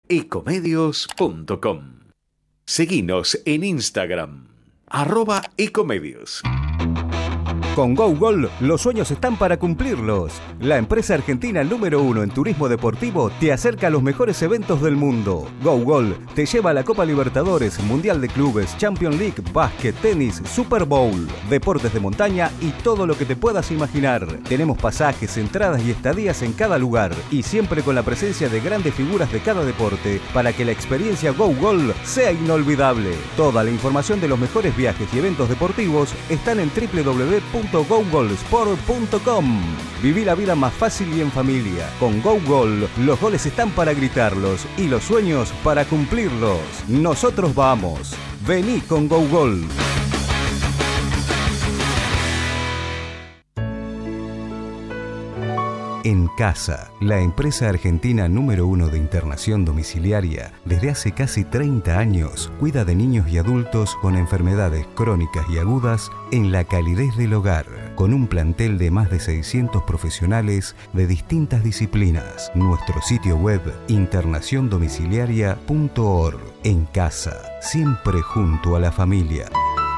ecomedios.com. Seguinos en Instagram, @ecomedios. Con GoGol, los sueños están para cumplirlos. La empresa argentina número 1 en turismo deportivo te acerca a los mejores eventos del mundo. GoGol te lleva a la Copa Libertadores, Mundial de Clubes, Champions League, básquet, tenis, Super Bowl, deportes de montaña y todo lo que te puedas imaginar. Tenemos pasajes, entradas y estadías en cada lugar y siempre con la presencia de grandes figuras de cada deporte para que la experiencia GoGol sea inolvidable. Toda la información de los mejores viajes y eventos deportivos están en www.gogolsport.com. Viví la vida más fácil y en familia. Con GoGol, los goles están para gritarlos y los sueños para cumplirlos. Nosotros vamos. Vení con GoGol. En Casa, la empresa argentina número 1 de internación domiciliaria, desde hace casi 30 años, cuida de niños y adultos con enfermedades crónicas y agudas en la calidez del hogar, con un plantel de más de 600 profesionales de distintas disciplinas. Nuestro sitio web, internaciondomiciliaria.org. En Casa, siempre junto a la familia.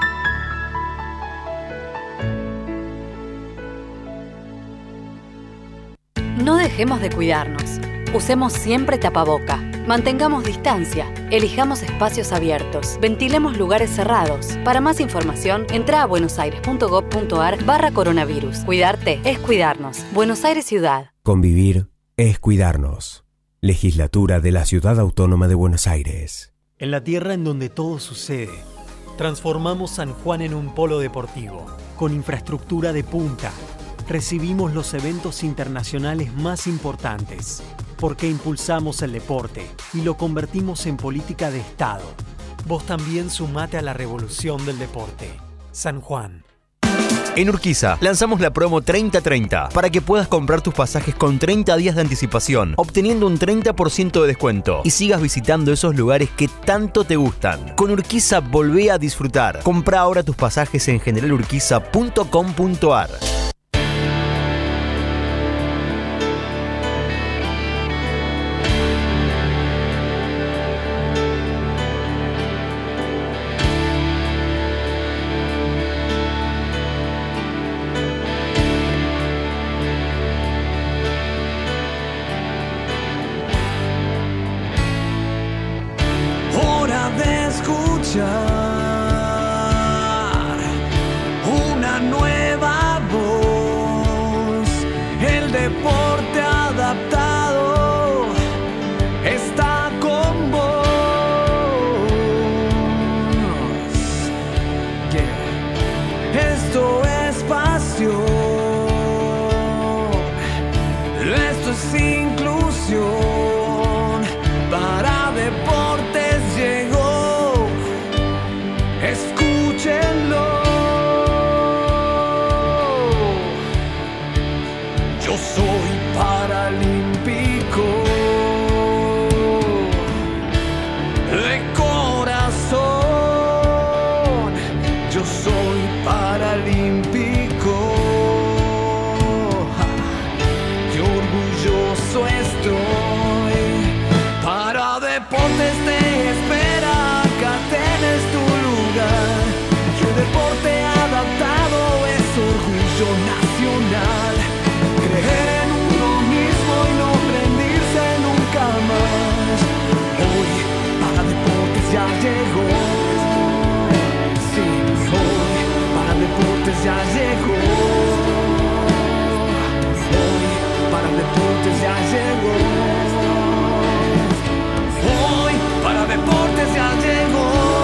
No dejemos de cuidarnos. Usemos siempre tapaboca. Mantengamos distancia. Elijamos espacios abiertos. Ventilemos lugares cerrados. Para más información, entra a buenosaires.gov.ar/coronavirus. Cuidarte es cuidarnos. Buenos Aires Ciudad. Convivir es cuidarnos. Legislatura de la Ciudad Autónoma de Buenos Aires. En la tierra en donde todo sucede, transformamos San Juan en un polo deportivo, con infraestructura de punta. Recibimos los eventos internacionales más importantes, porque impulsamos el deporte y lo convertimos en política de Estado. Vos también sumate a la revolución del deporte. San Juan. En Urquiza lanzamos la promo 30-30 para que puedas comprar tus pasajes con 30 días de anticipación, obteniendo un 30% de descuento y sigas visitando esos lugares que tanto te gustan. Con Urquiza volvé a disfrutar. Compra ahora tus pasajes en generalurquiza.com.ar. Una nueva voz, el deporte adaptado está con vos. Esto es pasión, esto es inclusión, para deportes llegó. Escúchenlo. Yo soy paralímpico de corazón. Yo soy paralímpico. Qué orgulloso estoy. Para deportes te espera. Acá tenés tu lugar. Que el deporte adaptado es orgullo nacional. Creer en uno mismo y no rendirse nunca más. Hoy para deportes ya llegó. Sí, hoy para deportes ya llegó. Hoy para deportes ya llegó. Hoy para deportes ya llegó.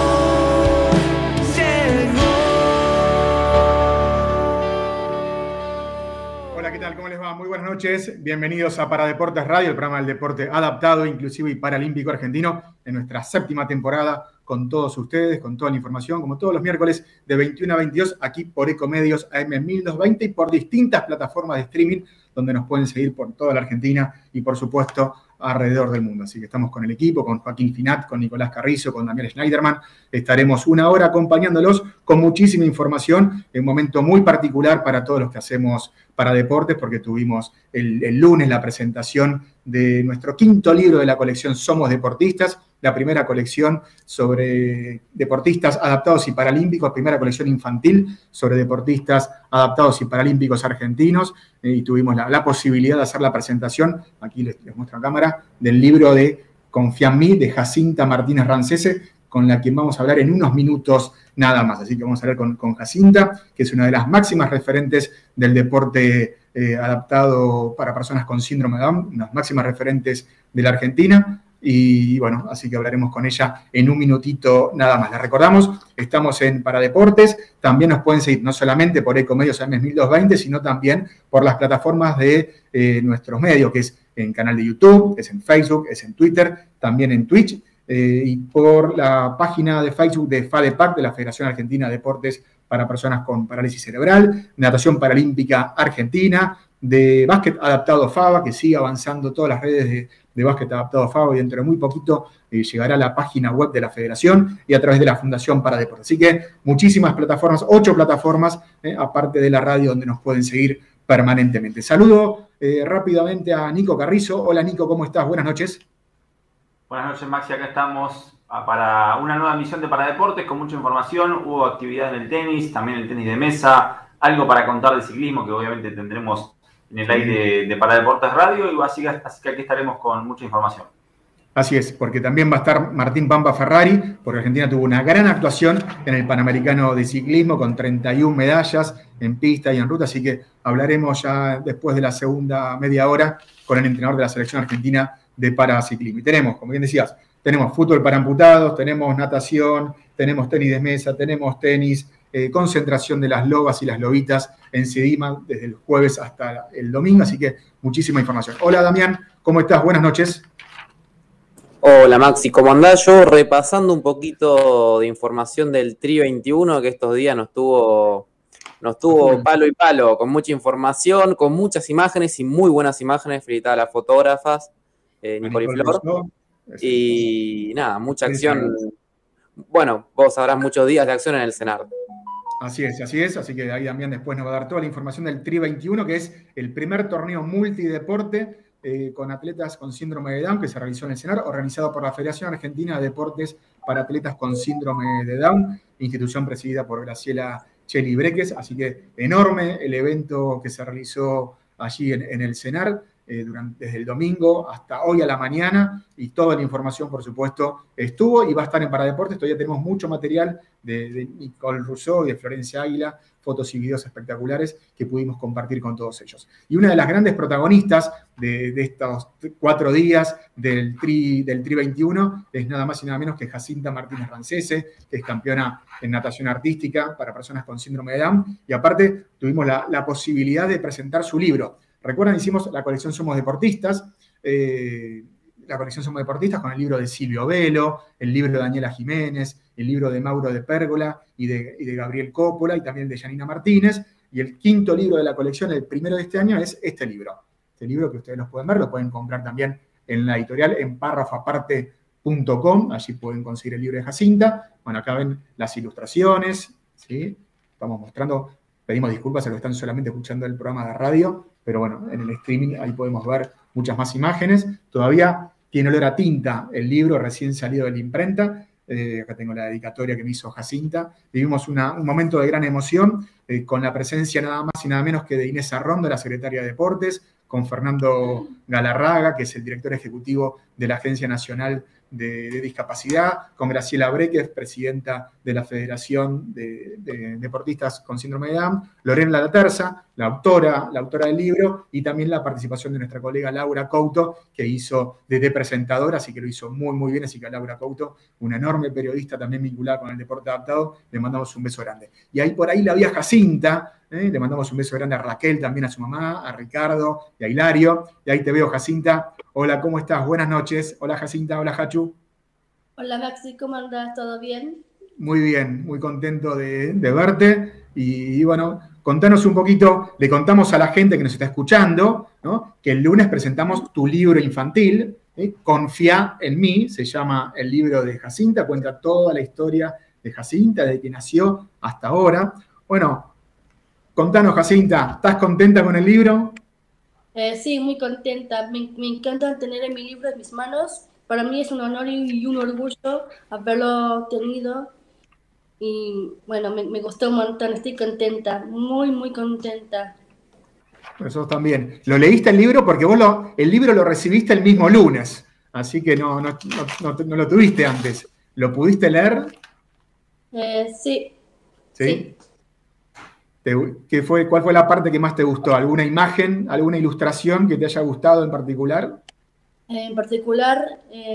¿Qué tal? ¿Cómo les va? Muy buenas noches. Bienvenidos a Paradeportes Radio, el programa del deporte adaptado, inclusivo y paralímpico argentino, en nuestra 7ª temporada, con todos ustedes, con toda la información, como todos los miércoles de 21 a 22, aquí por Ecomedios AM 1220 y por distintas plataformas de streaming, donde nos pueden seguir por toda la Argentina y, por supuesto, alrededor del mundo. Así que estamos con el equipo, con Joaquín Finat, con Nicolás Carrizo, con Damián Schneiderman. Estaremos una hora acompañándolos con muchísima información, en un momento muy particular para todos los que hacemos para deportes, porque tuvimos el lunes la presentación de nuestro quinto libro de la colección Somos Deportistas, la primera colección sobre deportistas adaptados y paralímpicos, primera colección infantil sobre deportistas adaptados y paralímpicos argentinos, y tuvimos la posibilidad de hacer la presentación, aquí les muestro a cámara, del libro de Confía en mí, de Jacinta Martínez Rancese, con la que vamos a hablar en unos minutos nada más. Así que vamos a hablar con Jacinta, que es una de las máximas referentes del deporte adaptado para personas con síndrome de Down, unas máximas referentes de la Argentina. Y bueno, así que hablaremos con ella en un minutito nada más. Les recordamos, estamos en Paradeportes, también nos pueden seguir no solamente por Ecomedios AM 1220, sino también por las plataformas de nuestros medios, que es en canal de YouTube, es en Facebook, es en Twitter, también en Twitch, y por la página de Facebook de FADEPAC, de la Federación Argentina de Deportes para Personas con Parálisis Cerebral, Natación Paralímpica Argentina, de Básquet Adaptado FABA, que sigue avanzando todas las redes de Básquet Adaptado FABA, y dentro de muy poquito llegará a la página web de la Federación y a través de la Fundación Paradeportes. Así que muchísimas plataformas, 8 plataformas, aparte de la radio, donde nos pueden seguir permanentemente. Saludo rápidamente a Nico Carrizo. Hola Nico, ¿cómo estás? Buenas noches. Buenas noches, Maxi. Acá estamos para una nueva emisión de Paradeportes con mucha información. Hubo actividad en el tenis, también el tenis de mesa, algo para contar de ciclismo que obviamente tendremos en el aire de Paradeportes Radio, y así que aquí estaremos con mucha información. Así es, porque también va a estar Martín Pampa Ferrari, porque Argentina tuvo una gran actuación en el Panamericano de Ciclismo con 31 medallas en pista y en ruta, así que hablaremos ya después de la segunda media hora con el entrenador de la selección argentina de paraciclismo. Y tenemos, como bien decías, tenemos fútbol para amputados, tenemos natación, tenemos tenis de mesa, tenemos tenis, concentración de las lobas y las lobitas en Sedima desde el jueves hasta el domingo, así que muchísima información. Hola Damián, ¿cómo estás? Buenas noches. Hola Maxi, ¿cómo andás? Yo repasando un poquito de información del Tri 21, que estos días nos tuvo palo y palo, con mucha información, con muchas imágenes y muy buenas imágenes, felicitar a las fotógrafas, Nicole y Flor. Y nada, mucha acción. Bueno, vos sabrás muchos días de acción en el CENAR. Así es, así que ahí Damián después nos va a dar toda la información del Tri 21, que es el primer torneo multideporte con atletas con síndrome de Down que se realizó en el CENAR, organizado por la Federación Argentina de Deportes para Atletas con Síndrome de Down, institución presidida por Graciela Cheli Breques. Así que enorme el evento que se realizó allí en el CENAR, desde el domingo hasta hoy a la mañana, y toda la información, por supuesto, estuvo y va a estar en Paradeportes. Todavía tenemos mucho material de Nicole Rousseau y de Florencia Águila, fotos y videos espectaculares que pudimos compartir con todos ellos. Y una de las grandes protagonistas de estos 4 días del Tri 21 es nada más y nada menos que Jacinta Martínez Rancese, que es campeona en natación artística para personas con síndrome de Down, y aparte tuvimos la posibilidad de presentar su libro. Recuerdan, hicimos la colección Somos Deportistas, con el libro de Silvio Velo, el libro de Daniela Jiménez, el libro de Mauro de Pérgola y de Gabriel Coppola, y también el de Janina Martínez. Y el quinto libro de la colección, el primero de este año, es este libro. Este libro que ustedes los pueden ver, lo pueden comprar también en la editorial, en párrafaparte.com, allí pueden conseguir el libro de Jacinta. Bueno, acá ven las ilustraciones, ¿sí? Estamos mostrando, pedimos disculpas a los que están solamente escuchando el programa de radio, pero bueno, en el streaming ahí podemos ver muchas más imágenes. Todavía tiene olor a tinta el libro, recién salido de la imprenta. Acá tengo la dedicatoria que me hizo Jacinta. Vivimos un momento de gran emoción con la presencia nada más y nada menos que de Inés Arrondo, la secretaria de Deportes, con Fernando Galarraga, que es el director ejecutivo de la Agencia Nacional de Discapacidad, con Graciela Breques, presidenta de la Federación de Deportistas con Síndrome de Down, Lorena Laterza, la autora del libro, y también la participación de nuestra colega Laura Couto, que hizo de presentadora, así que lo hizo muy, muy bien. Así que a Laura Couto, una enorme periodista también vinculada con el deporte adaptado, le mandamos un beso grande. Y ahí por ahí la vía Jacinta, le mandamos un beso grande a Raquel, también a su mamá, a Ricardo y a Hilario. Y ahí te veo, Jacinta. Hola, ¿cómo estás? Buenas noches. Hola, Jacinta. Hola, Hachu. Hola, Maxi. ¿Cómo andás? ¿Todo bien? Muy bien, muy contento de verte. Y bueno, contanos un poquito, le contamos a la gente que nos está escuchando, ¿no?, que el lunes presentamos tu libro infantil, Confía en mí, se llama el libro de Jacinta, cuenta toda la historia de Jacinta, desde que nació hasta ahora. Bueno, contanos, Jacinta, ¿estás contenta con el libro? Sí, muy contenta. Me encanta tener en mi libro en mis manos. Para mí es un honor y un orgullo haberlo tenido. Y bueno, me gustó un montón. Estoy contenta, muy, muy contenta. Nosotros también. ¿Lo leíste el libro? Porque vos el libro lo recibiste el mismo lunes, así que no lo tuviste antes. ¿Lo pudiste leer? Sí. ¿Sí? ¿Cuál fue la parte que más te gustó? ¿Alguna imagen, alguna ilustración que te haya gustado en particular? En particular,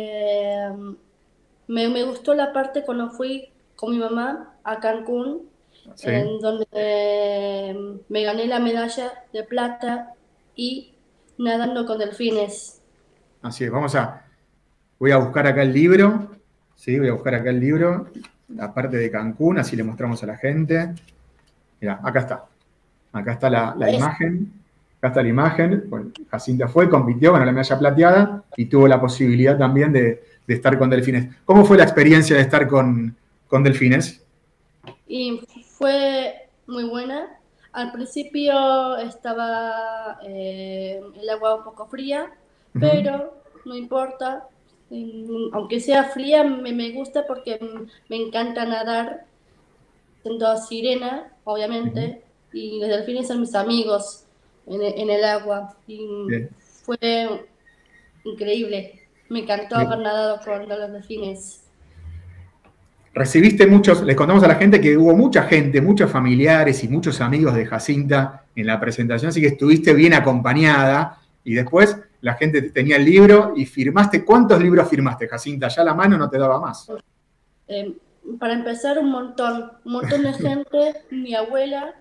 me gustó la parte cuando fui con mi mamá a Cancún, Sí. en donde me gané la medalla de plata y nadando con delfines. Así es, voy a buscar acá el libro, ¿sí? Voy a buscar acá el libro, la parte de Cancún, así le mostramos a la gente. Mirá, acá está la imagen, acá está la imagen. Bueno, Jacinta compitió con la medalla plateada y tuvo la posibilidad también de estar con delfines. ¿Cómo fue la experiencia de estar con delfines? Y fue muy buena. Al principio estaba el agua un poco fría, pero no importa. Aunque sea fría, me gusta porque me encanta nadar, siendo sirena, obviamente, y los delfines son mis amigos en el agua. Y fue increíble. Me encantó haber nadado con los delfines. Recibiste les contamos a la gente que hubo mucha gente, muchos familiares y muchos amigos de Jacinta en la presentación, así que estuviste bien acompañada y después la gente tenía el libro y firmaste. ¿Cuántos libros firmaste, Jacinta? Ya la mano no te daba más. Para empezar, un montón de gente, mi abuela,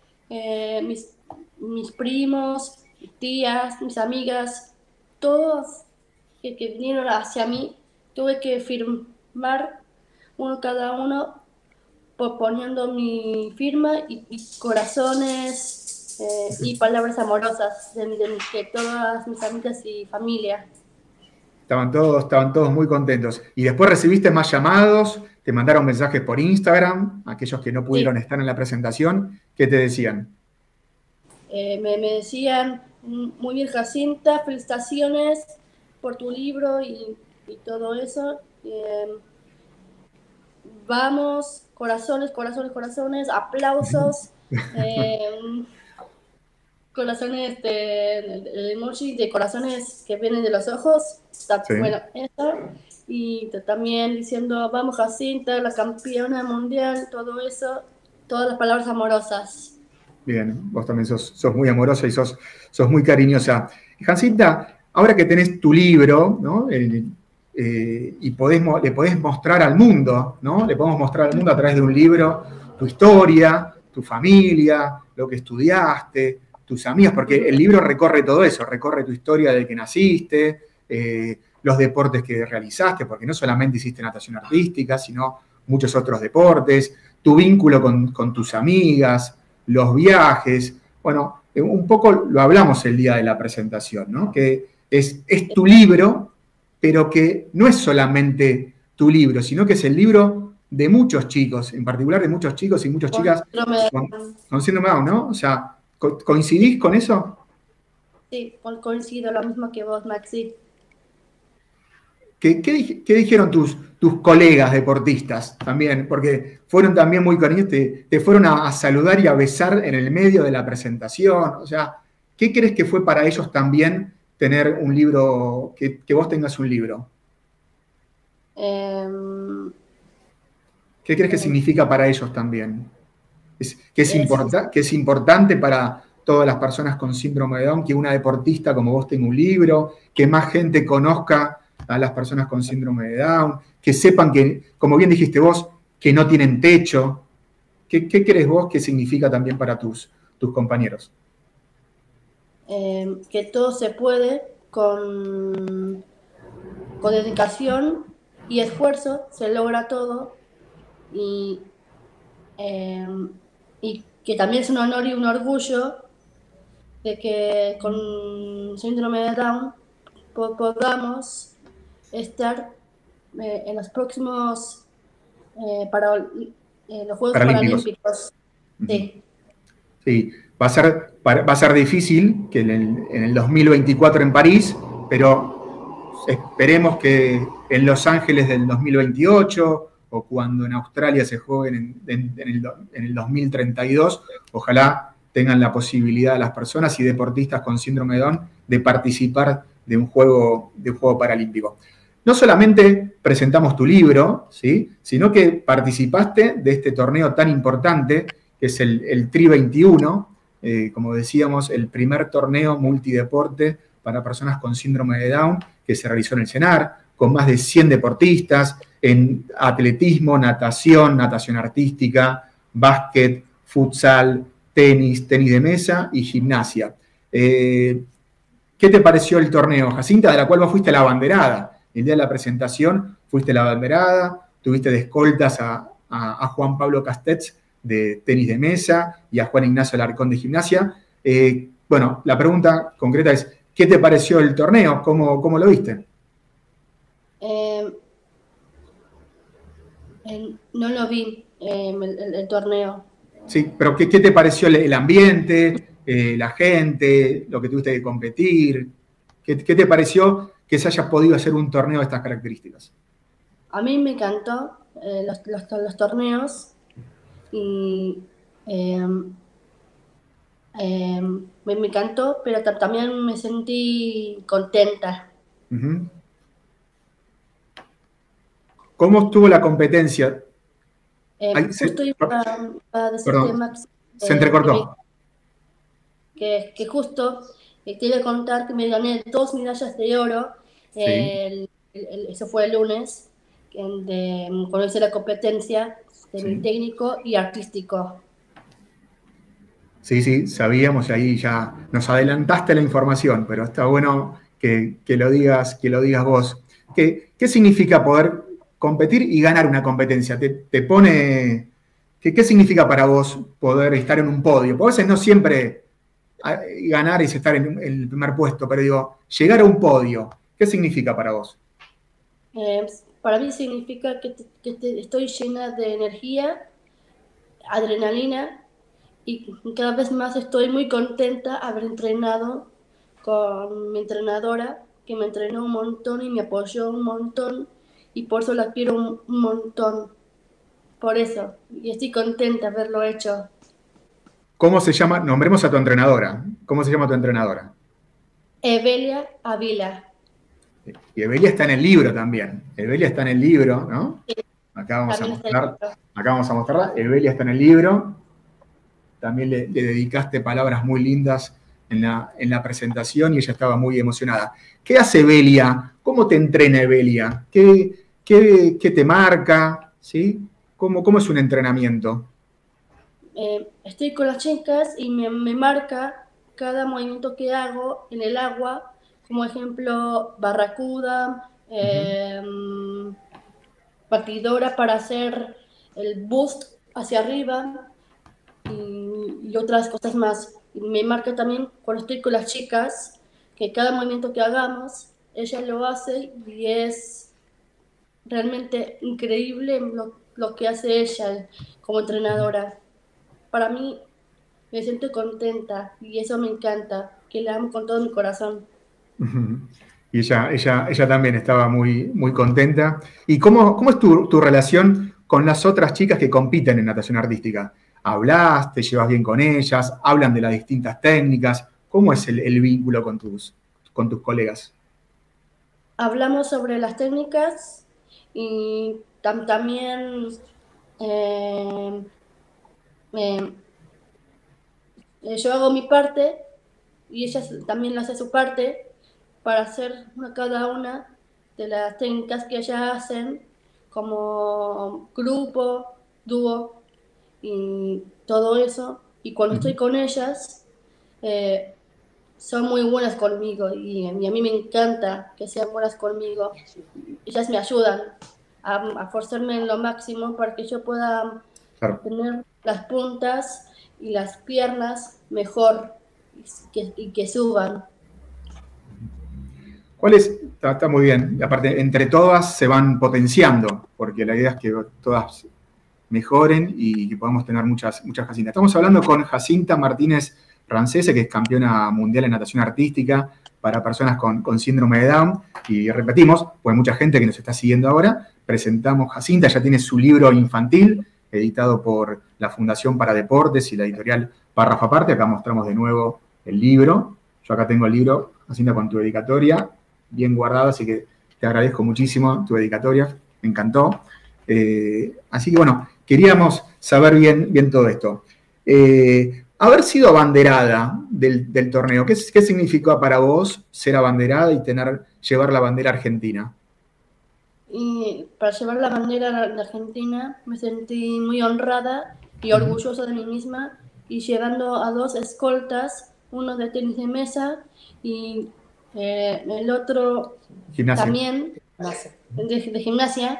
mis primos, mis tías, mis amigas, todos que vinieron hacia mí, tuve que firmar cada uno poniendo mi firma y corazones y palabras amorosas de todas mis amigas y familia. Estaban todos muy contentos. Y después recibiste más llamados, te mandaron mensajes por Instagram, aquellos que no pudieron estar en la presentación. ¿Qué te decían? Me decían, muy bien, Jacinta, felicitaciones por tu libro y todo eso. Vamos, corazones, corazones, corazones, aplausos, corazones, el emoji de corazones que vienen de los ojos. Bueno, eso. Y también diciendo, vamos, Jacinta, la campeona mundial, todo eso, todas las palabras amorosas. Bien, vos también sos muy amorosa y sos muy cariñosa. Jacinta, ahora que tenés tu libro, ¿no? Y le podés mostrar al mundo, ¿no? Le podemos mostrar al mundo a través de un libro tu historia, tu familia, lo que estudiaste, tus amigos, porque el libro recorre todo eso, recorre tu historia de que naciste, los deportes que realizaste, porque no solamente hiciste natación artística, sino muchos otros deportes, tu vínculo con tus amigas, los viajes. Bueno, un poco lo hablamos el día de la presentación, ¿no? Que es tu libro, pero que no es solamente tu libro, sino que es el libro de muchos chicos, en particular de muchos chicos y muchas chicas con síndrome de Down, ¿no? O sea, ¿coincidís con eso? Sí, coincido, lo mismo que vos, Maxi. ¿Qué dijeron tus colegas deportistas también? Porque fueron también muy cariñosos, te fueron a saludar y a besar en el medio de la presentación. O sea, ¿qué crees que fue para ellos también tener un libro, que vos tengas un libro? ¿Qué crees que significa para ellos también? Que es importante para todas las personas con síndrome de Down que una deportista como vos tenga un libro, que más gente conozca a las personas con síndrome de Down, que sepan que, como bien dijiste vos, que no tienen techo. ¿Qué crees vos que significa también para tus compañeros? Que todo se puede con dedicación y esfuerzo, se logra todo y que también es un honor y un orgullo de que con síndrome de Down podamos estar en los próximos para los Juegos Paralímpicos. Paralímpicos. Sí. Sí, va a ser difícil que en el 2024 en París, pero esperemos que en Los Ángeles del 2028 o cuando en Australia se jueguen en el 2032, ojalá tengan la posibilidad las personas y deportistas con síndrome de Down de participar de un juego paralímpico. No solamente presentamos tu libro, ¿sí?, sino que participaste de este torneo tan importante que es el Tri 21, como decíamos, el primer torneo multideporte para personas con síndrome de Down que se realizó en el CENAR, con más de 100 deportistas en atletismo, natación artística, básquet, futsal, tenis de mesa y gimnasia. ¿Qué te pareció el torneo, Jacinta, de la cual vos fuiste la abanderada? El día de la presentación fuiste la abanderada, tuviste de escoltas a Juan Pablo Castells de tenis de mesa y a Juan Ignacio Alarcón de gimnasia. Bueno, la pregunta concreta es, ¿qué te pareció el torneo? ¿Cómo lo viste? No lo vi, el torneo. Sí, pero ¿qué te pareció el ambiente, la gente, lo que tuviste que competir? ¿Qué te pareció que se haya podido hacer un torneo de estas características? A mí me encantó los torneos y me encantó, pero también me sentí contenta. Uh-huh. ¿Cómo estuvo la competencia? Justo iba a decirte, Max, se entrecortó. Que justo te iba a contar que me gané 2 medallas de oro. Sí. Eso fue el lunes, cuando hice la competencia de mi técnico y artístico. Sí, sabíamos, ahí ya nos adelantaste la información, pero está bueno que lo digas vos. ¿Qué significa poder competir y ganar una competencia? ¿Te pone... ¿Qué significa para vos poder estar en un podio? Porque a veces no siempre ganar es estar en el primer puesto, pero digo, llegar a un podio, ¿qué significa para vos? Para mí significa que estoy llena de energía, adrenalina, y cada vez más estoy muy contenta de haber entrenado con mi entrenadora, que me entrenó un montón y me apoyó un montón, y por eso la quiero un montón. Por eso, y estoy contenta de haberlo hecho. ¿Cómo se llama? Nombremos a tu entrenadora. ¿Cómo se llama tu entrenadora? Evelia Ávila. Y Evelia está en el libro también. Evelia está en el libro, ¿no? Sí. Acá vamos a mostrarla. Evelia está en el libro. También le dedicaste palabras muy lindas en la presentación y ella estaba muy emocionada. ¿Qué hace Evelia? ¿Cómo te entrena Evelia? ¿Qué te marca? ¿Sí? ¿Cómo es un entrenamiento? Estoy con las chicas y me marca cada movimiento que hago en el agua, como ejemplo barracuda, batidora para hacer el boost hacia arriba y otras cosas más. Y me marca también cuando estoy con las chicas que cada movimiento que hagamos, ella lo hace y es realmente increíble lo que hace ella como entrenadora. Para mí me siento contenta y eso me encanta, que la amo con todo mi corazón. Y ella también estaba muy, muy contenta. ¿Y cómo es tu relación con las otras chicas que compiten en natación artística? ¿Hablas? ¿Te llevas bien con ellas? ¿Hablan de las distintas técnicas? ¿Cómo es el vínculo con tus colegas? Hablamos sobre las técnicas y también yo hago mi parte y ella también hace su parte para hacer cada una de las técnicas que ellas hacen como grupo, dúo y todo eso. Y cuando estoy con ellas, son muy buenas conmigo y a mí me encanta que sean buenas conmigo. Ellas me ayudan a forzarme en lo máximo para que yo pueda tener las puntas y las piernas mejor y que suban. Está muy bien. Y aparte, entre todas se van potenciando, porque la idea es que todas mejoren y que podamos tener muchas Jacintas. Estamos hablando con Jacinta Martínez Rancese, que es campeona mundial en natación artística para personas con síndrome de Down. Y repetimos, pues hay mucha gente que nos está siguiendo ahora. Presentamos Jacinta, ya tiene su libro infantil, editado por la Fundación para Deportes y la editorial Párrafo Aparte. Acá mostramos de nuevo el libro. Yo acá tengo el libro, Jacinta, con tu dedicatoria, bien guardado, así que te agradezco muchísimo tu dedicatoria, me encantó. Así que bueno, queríamos saber bien todo esto. Haber sido abanderada del torneo, ¿qué significó para vos ser abanderada y llevar la bandera argentina? Y para llevar la bandera de Argentina me sentí muy honrada y orgullosa de mí misma, y llevando a 2 escoltas, uno de tenis de mesa y el otro Gimnasia. también de gimnasia,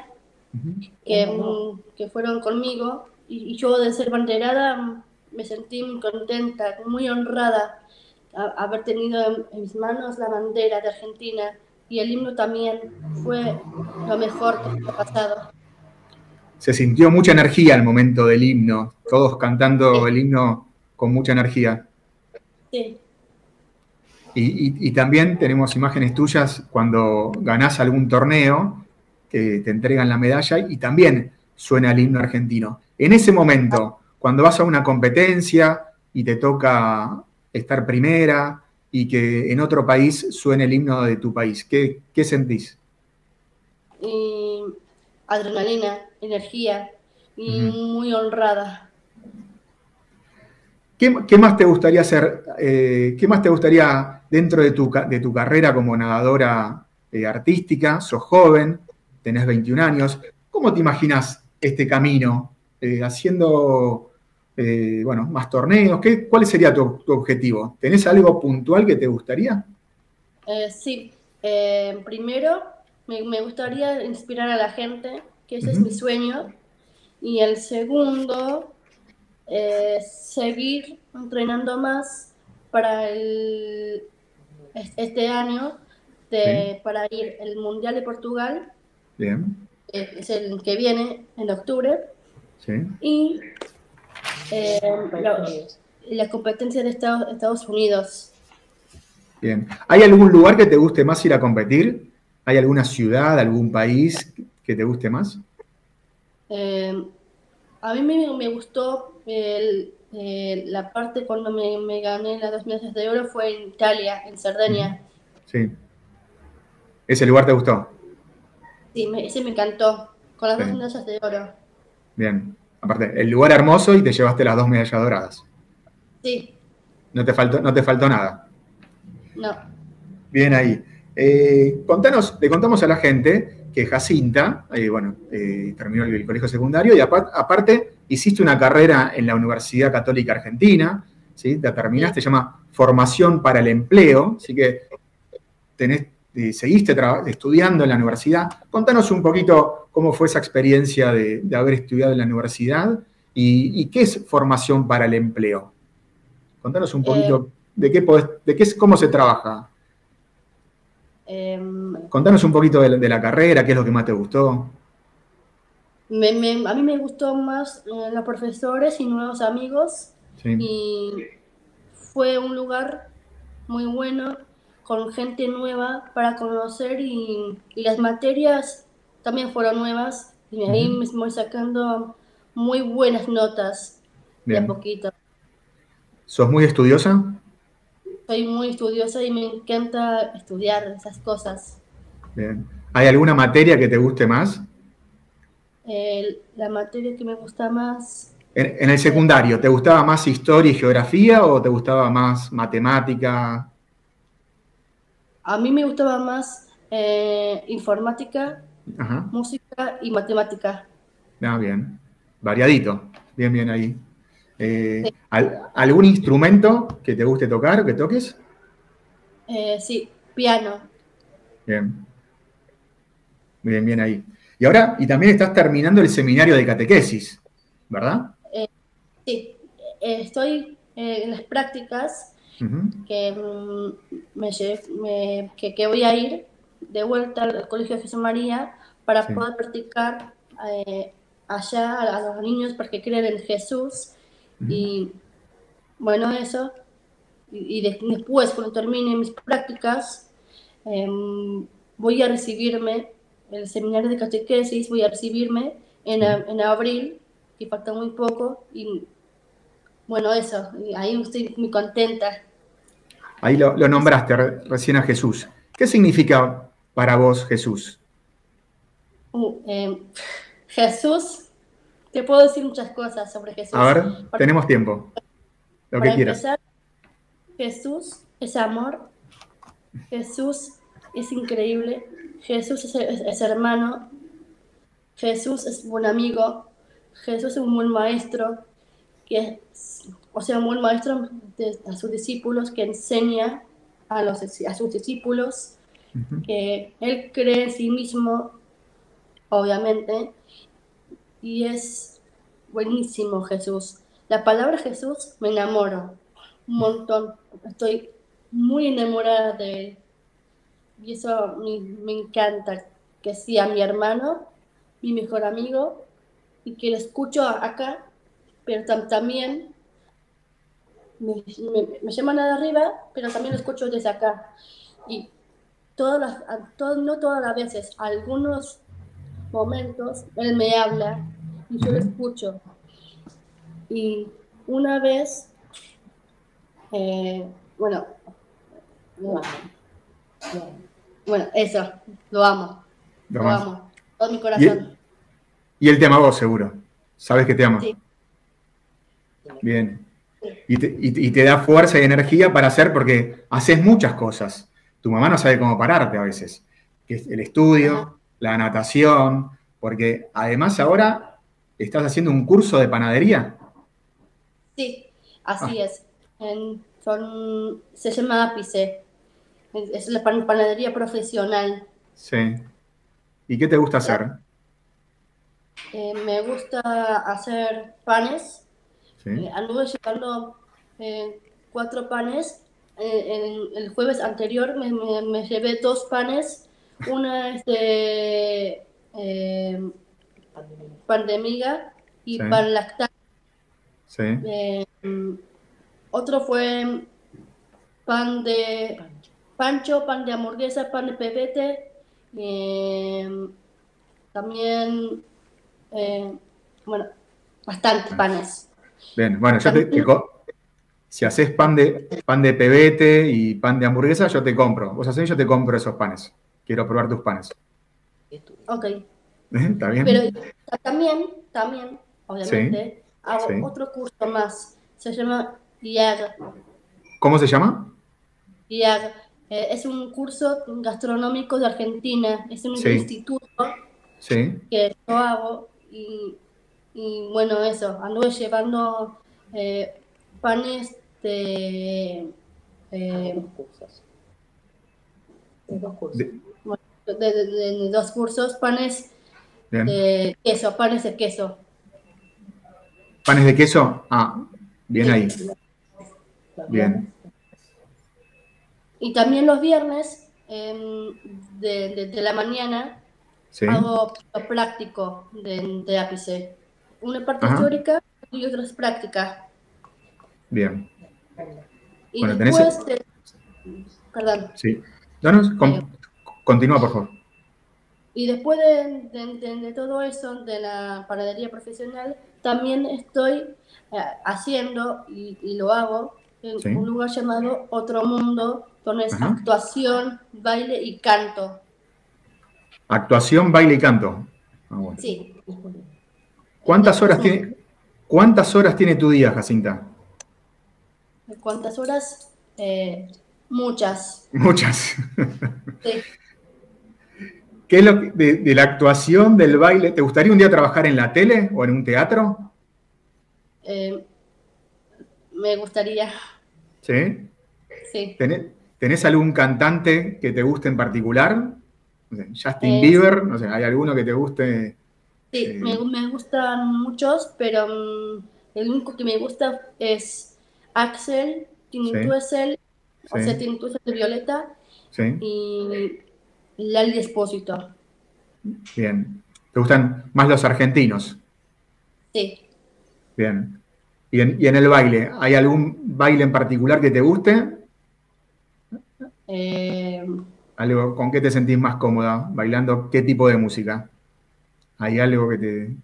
que fueron conmigo, y yo, de ser banderada, me sentí muy contenta, muy honrada haber tenido en mis manos la bandera de Argentina, y el himno también fue lo mejor que me ha pasado. Se sintió mucha energía al momento del himno, todos cantando el himno con mucha energía. Sí. Y también tenemos imágenes tuyas cuando ganás algún torneo, que te entregan la medalla y también suena el himno argentino. En ese momento, cuando vas a una competencia y te toca estar primera y que en otro país suene el himno de tu país, ¿qué sentís? Y adrenalina, energía, y muy honrada. ¿Qué más te gustaría hacer? ¿Qué más te gustaría dentro de tu carrera como nadadora artística? Sos joven, tenés 21 años. ¿Cómo te imaginas este camino? Haciendo más torneos. ¿Cuál sería tu objetivo? ¿Tenés algo puntual que te gustaría? Sí. Primero, me gustaría inspirar a la gente, que ese es mi sueño. Y el segundo, seguir entrenando más para este año para ir al Mundial de Portugal. Bien. Es el que viene en octubre. Sí. Y la competencia de Estados Unidos. Bien. ¿Hay algún lugar que te guste más ir a competir? ¿Hay alguna ciudad, algún país que te guste más? A mí me gustó la parte cuando me gané las 2 medallas de oro, fue en Italia, en Cerdeña. Sí. ¿Ese lugar te gustó? Sí, ese me encantó, con las 2 medallas de oro. Bien. Aparte, el lugar hermoso y te llevaste las 2 medallas doradas. Sí. No te faltó nada. No. Bien ahí. Le contamos a la gente que Jacinta, terminó el colegio secundario y aparte hiciste una carrera en la Universidad Católica Argentina, ¿sí? La terminaste, se llama Formación para el Empleo, así que seguiste estudiando en la universidad. Contanos un poquito cómo fue esa experiencia de haber estudiado en la universidad y qué es Formación para el Empleo. Contanos un poquito cómo se trabaja. Contanos un poquito de la carrera, qué es lo que más te gustó. A mí me gustó más los profesores y nuevos amigos. Sí. Y fue un lugar muy bueno, con gente nueva para conocer, y las materias también fueron nuevas. Y ahí me voy sacando muy buenas notas. Bien. De a poquito. ¿Sos muy estudiosa? Soy muy estudiosa y me encanta estudiar esas cosas. Bien. ¿Hay alguna materia que te guste más? La materia que me gusta más... En el secundario, ¿te gustaba más historia y geografía o te gustaba más matemática? A mí me gustaba más informática, música y matemática. Ah, bien. Variadito. Bien ahí. Sí. ¿Algún instrumento que te guste tocar o que toques? Sí, piano. Bien ahí. Y también estás terminando el seminario de catequesis, ¿verdad? Sí, estoy en las prácticas que voy a ir de vuelta al Colegio Jesús María para Sí. poder practicar allá a los niños porque creen en Jesús. Y bueno, eso. Después, cuando termine mis prácticas, voy a recibirme, el seminario de catequesis, voy a recibirme en abril, que falta muy poco. Y bueno, eso, y ahí estoy muy contenta. Ahí lo nombraste recién a Jesús. ¿Qué significa para vos Jesús? Jesús, te puedo decir muchas cosas sobre Jesús. A ver, tenemos tiempo. Lo que Para quieras. empezar, Jesús es amor, Jesús es increíble, Jesús es hermano, Jesús es buen amigo, Jesús es un buen maestro, un buen maestro a sus discípulos, que enseña a sus discípulos, que Él cree en sí mismo, obviamente, y es buenísimo Jesús. La palabra Jesús me enamoro un montón, estoy muy enamorada de Él, y eso me encanta, que sea mi hermano, mi mejor amigo, y que lo escucho acá, pero también me llaman de arriba, pero también lo escucho desde acá. Y no todas las veces, algunos momentos, Él me habla y yo lo escucho. Y una vez, bueno, eso, lo amo. Lo Lo amás. amo. Todo mi corazón. Y él te ama a vos, seguro. Sabes que te ama. Sí. Bien. Y te da fuerza y energía para hacer, porque haces muchas cosas. Tu mamá no sabe cómo pararte a veces. Que es el estudio, la natación, porque además ahora estás haciendo un curso de panadería. Sí, así es. Se llama Ápice. Es la panadería profesional. Sí. ¿Y qué te gusta hacer? Me gusta hacer panes. Sí. Anduve llevando 4 panes. El jueves anterior me llevé 2 panes. Una es de pan de miga y Sí. pan lactal. Sí. Otro fue pan de pancho, pan de hamburguesa, pan de pebete. También, bueno, bastantes panes. Bien, bueno, si haces pan de pebete y pan de hamburguesa, yo te compro. Vos hacés, yo te compro esos panes. Quiero probar tus panes. Ok. ¿Está bien? Pero también, obviamente, hago sí. otro curso más. Se llama IAG. ¿Cómo se llama? IAG. Es un curso gastronómico de Argentina. Es un Sí. instituto Sí. que yo hago. Y bueno, eso. Anduve llevando panes de dos cursos. De 2 cursos, panes Bien. de queso, panes de queso. ¿Panes de queso? Ah, bien ahí. Bien. Y también los viernes, de la mañana, Sí. hago práctico de ápice. Una parte Ajá. teórica y otra es práctica. Bien. Y Bueno, después perdón. Sí. Continúa, por favor. Y después de todo eso, de la panadería profesional, también estoy haciendo, y lo hago, en Sí. un lugar llamado Otro Mundo, donde es Ajá. actuación, baile y canto. Actuación, baile y canto. Ah, bueno. Sí. ¿Cuántas horas tiene tu día, Jacinta? ¿Cuántas horas? Muchas. Muchas. Sí. ¿Qué es lo de la actuación, del baile? ¿Te gustaría un día trabajar en la tele o en un teatro? Me gustaría. ¿Sí? Sí. ¿Tenés algún cantante que te guste en particular? No sé, Justin Bieber, no sé, ¿hay alguno que te guste? Sí, me gustan muchos, pero el único que me gusta es Axel, Tintuessel, o sea, Sí. Tintuessel de Violeta, Sí. Lali Espósito. Bien. ¿Te gustan más los argentinos? Sí. Bien. Y en el baile, ¿hay algún baile en particular que te guste? ¿Algo con qué te sentís más cómoda bailando? ¿Qué tipo de música? ¿Hay algo que te...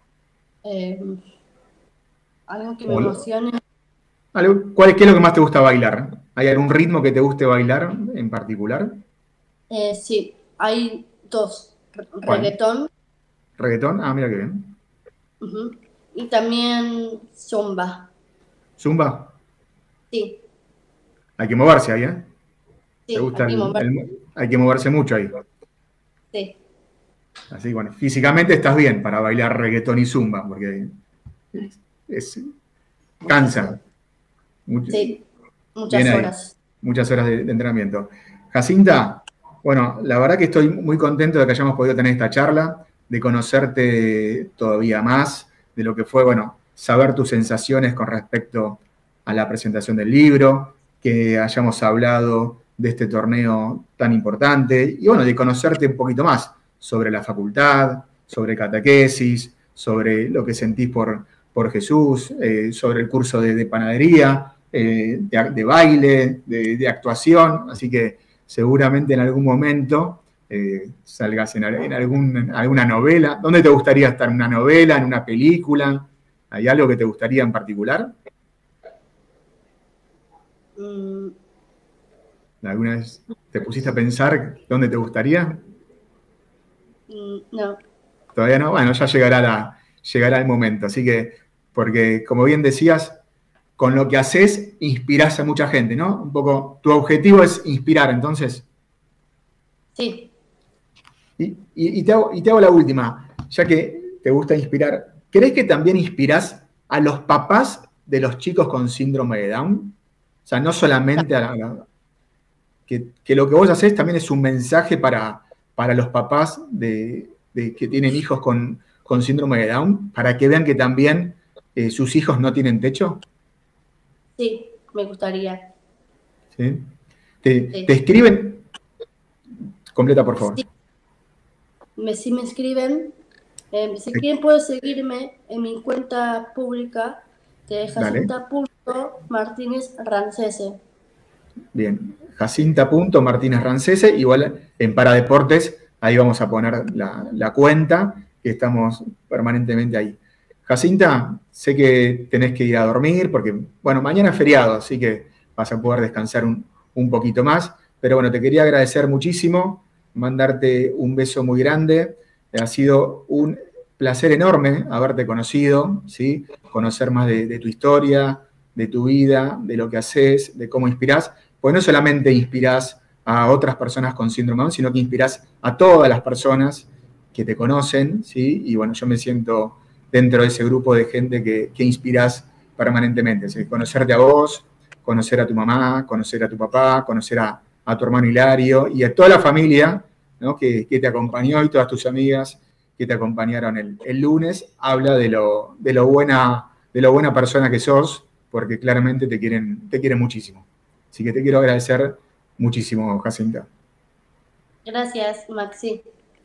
algo que me emocione? ¿Qué es lo que más te gusta bailar? ¿Hay algún ritmo que te guste bailar en particular? Sí, hay dos. ¿Cuál? Reggaetón. ¿Reggaetón? Ah, mira qué bien. Y también zumba. ¿Zumba? Sí. Hay que moverse ahí, ¿eh? Sí, ¿Te gusta hay hay que moverse mucho ahí? Sí. Así que bueno, físicamente estás bien para bailar reggaetón y zumba, porque cansa. Sí, muchas horas. Muchas horas de entrenamiento. Jacinta, bueno, la verdad que estoy muy contento de que hayamos podido tener esta charla, de conocerte todavía más, de lo que fue, bueno, saber tus sensaciones con respecto a la presentación del libro, que hayamos hablado de este torneo tan importante y, bueno, de conocerte un poquito más sobre la facultad, sobre catequesis, sobre lo que sentís por Jesús, sobre el curso de panadería, de baile, de actuación. Así que seguramente en algún momento salgas en alguna novela. ¿Dónde te gustaría estar? ¿En una novela? ¿En una película? ¿Hay algo que te gustaría en particular? ¿Alguna vez te pusiste a pensar dónde te gustaría? No. Todavía no. Bueno, ya llegará el momento. Así que, porque como bien decías, con lo que haces inspirás a mucha gente, ¿no? Un poco, tu objetivo es inspirar, entonces. Sí. Y te hago la última, ya que te gusta inspirar. ¿Crees que también inspirás a los papás de los chicos con síndrome de Down? O sea, no solamente que lo que vos hacés también es un mensaje para los papás de que tienen hijos con síndrome de Down, para que vean que también sus hijos no tienen techo. Sí, me gustaría. ¿Sí? ¿Te escriben? Completa, por favor. Sí, sí me escriben. Si quieren, pueden seguirme en mi cuenta pública de Jacinta.Martínez-Rancese. Bien, Jacinta.Martínez-Rancese, igual en Paradeportes, ahí vamos a poner la cuenta, que estamos permanentemente ahí. Jacinta, sé que tenés que ir a dormir, porque, bueno, mañana es feriado, así que vas a poder descansar un poquito más, pero bueno, te quería agradecer muchísimo, mandarte un beso muy grande, ha sido un placer enorme haberte conocido, ¿sí? Conocer más de tu historia, de tu vida, de lo que haces, de cómo inspirás, pues no solamente inspirás a otras personas con síndrome de Down, sino que inspirás a todas las personas que te conocen, ¿sí? Y bueno, yo me siento dentro de ese grupo de gente que inspirás permanentemente, ¿sí? Conocerte a vos, conocer a tu mamá, conocer a tu papá, conocer a tu hermano Hilario y a toda la familia, ¿no? que te acompañó y todas tus amigas que te acompañaron el lunes, habla de lo buena persona que sos, porque claramente te quieren muchísimo. Así que te quiero agradecer muchísimo, Jacinta. Gracias, Maxi.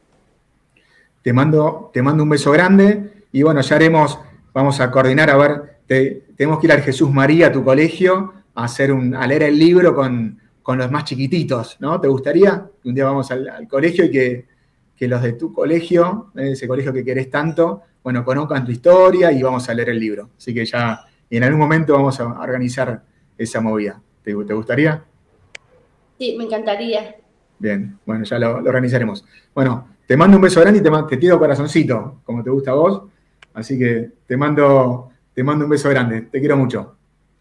Te mando un beso grande y bueno, vamos a coordinar, a ver, tenemos que ir al Jesús María, a tu colegio, a leer el libro con los más chiquititos, ¿no? ¿Te gustaría? Un día vamos al colegio y que los de tu colegio, ese colegio que querés tanto, bueno, conozcan tu historia y vamos a leer el libro. Así que ya en algún momento vamos a organizar esa movida. ¿Te gustaría? Sí, me encantaría. Bien, bueno, ya lo organizaremos. Bueno, te mando un beso grande y te tiro corazoncito, como te gusta a vos. Así que te mando un beso grande. Te quiero mucho.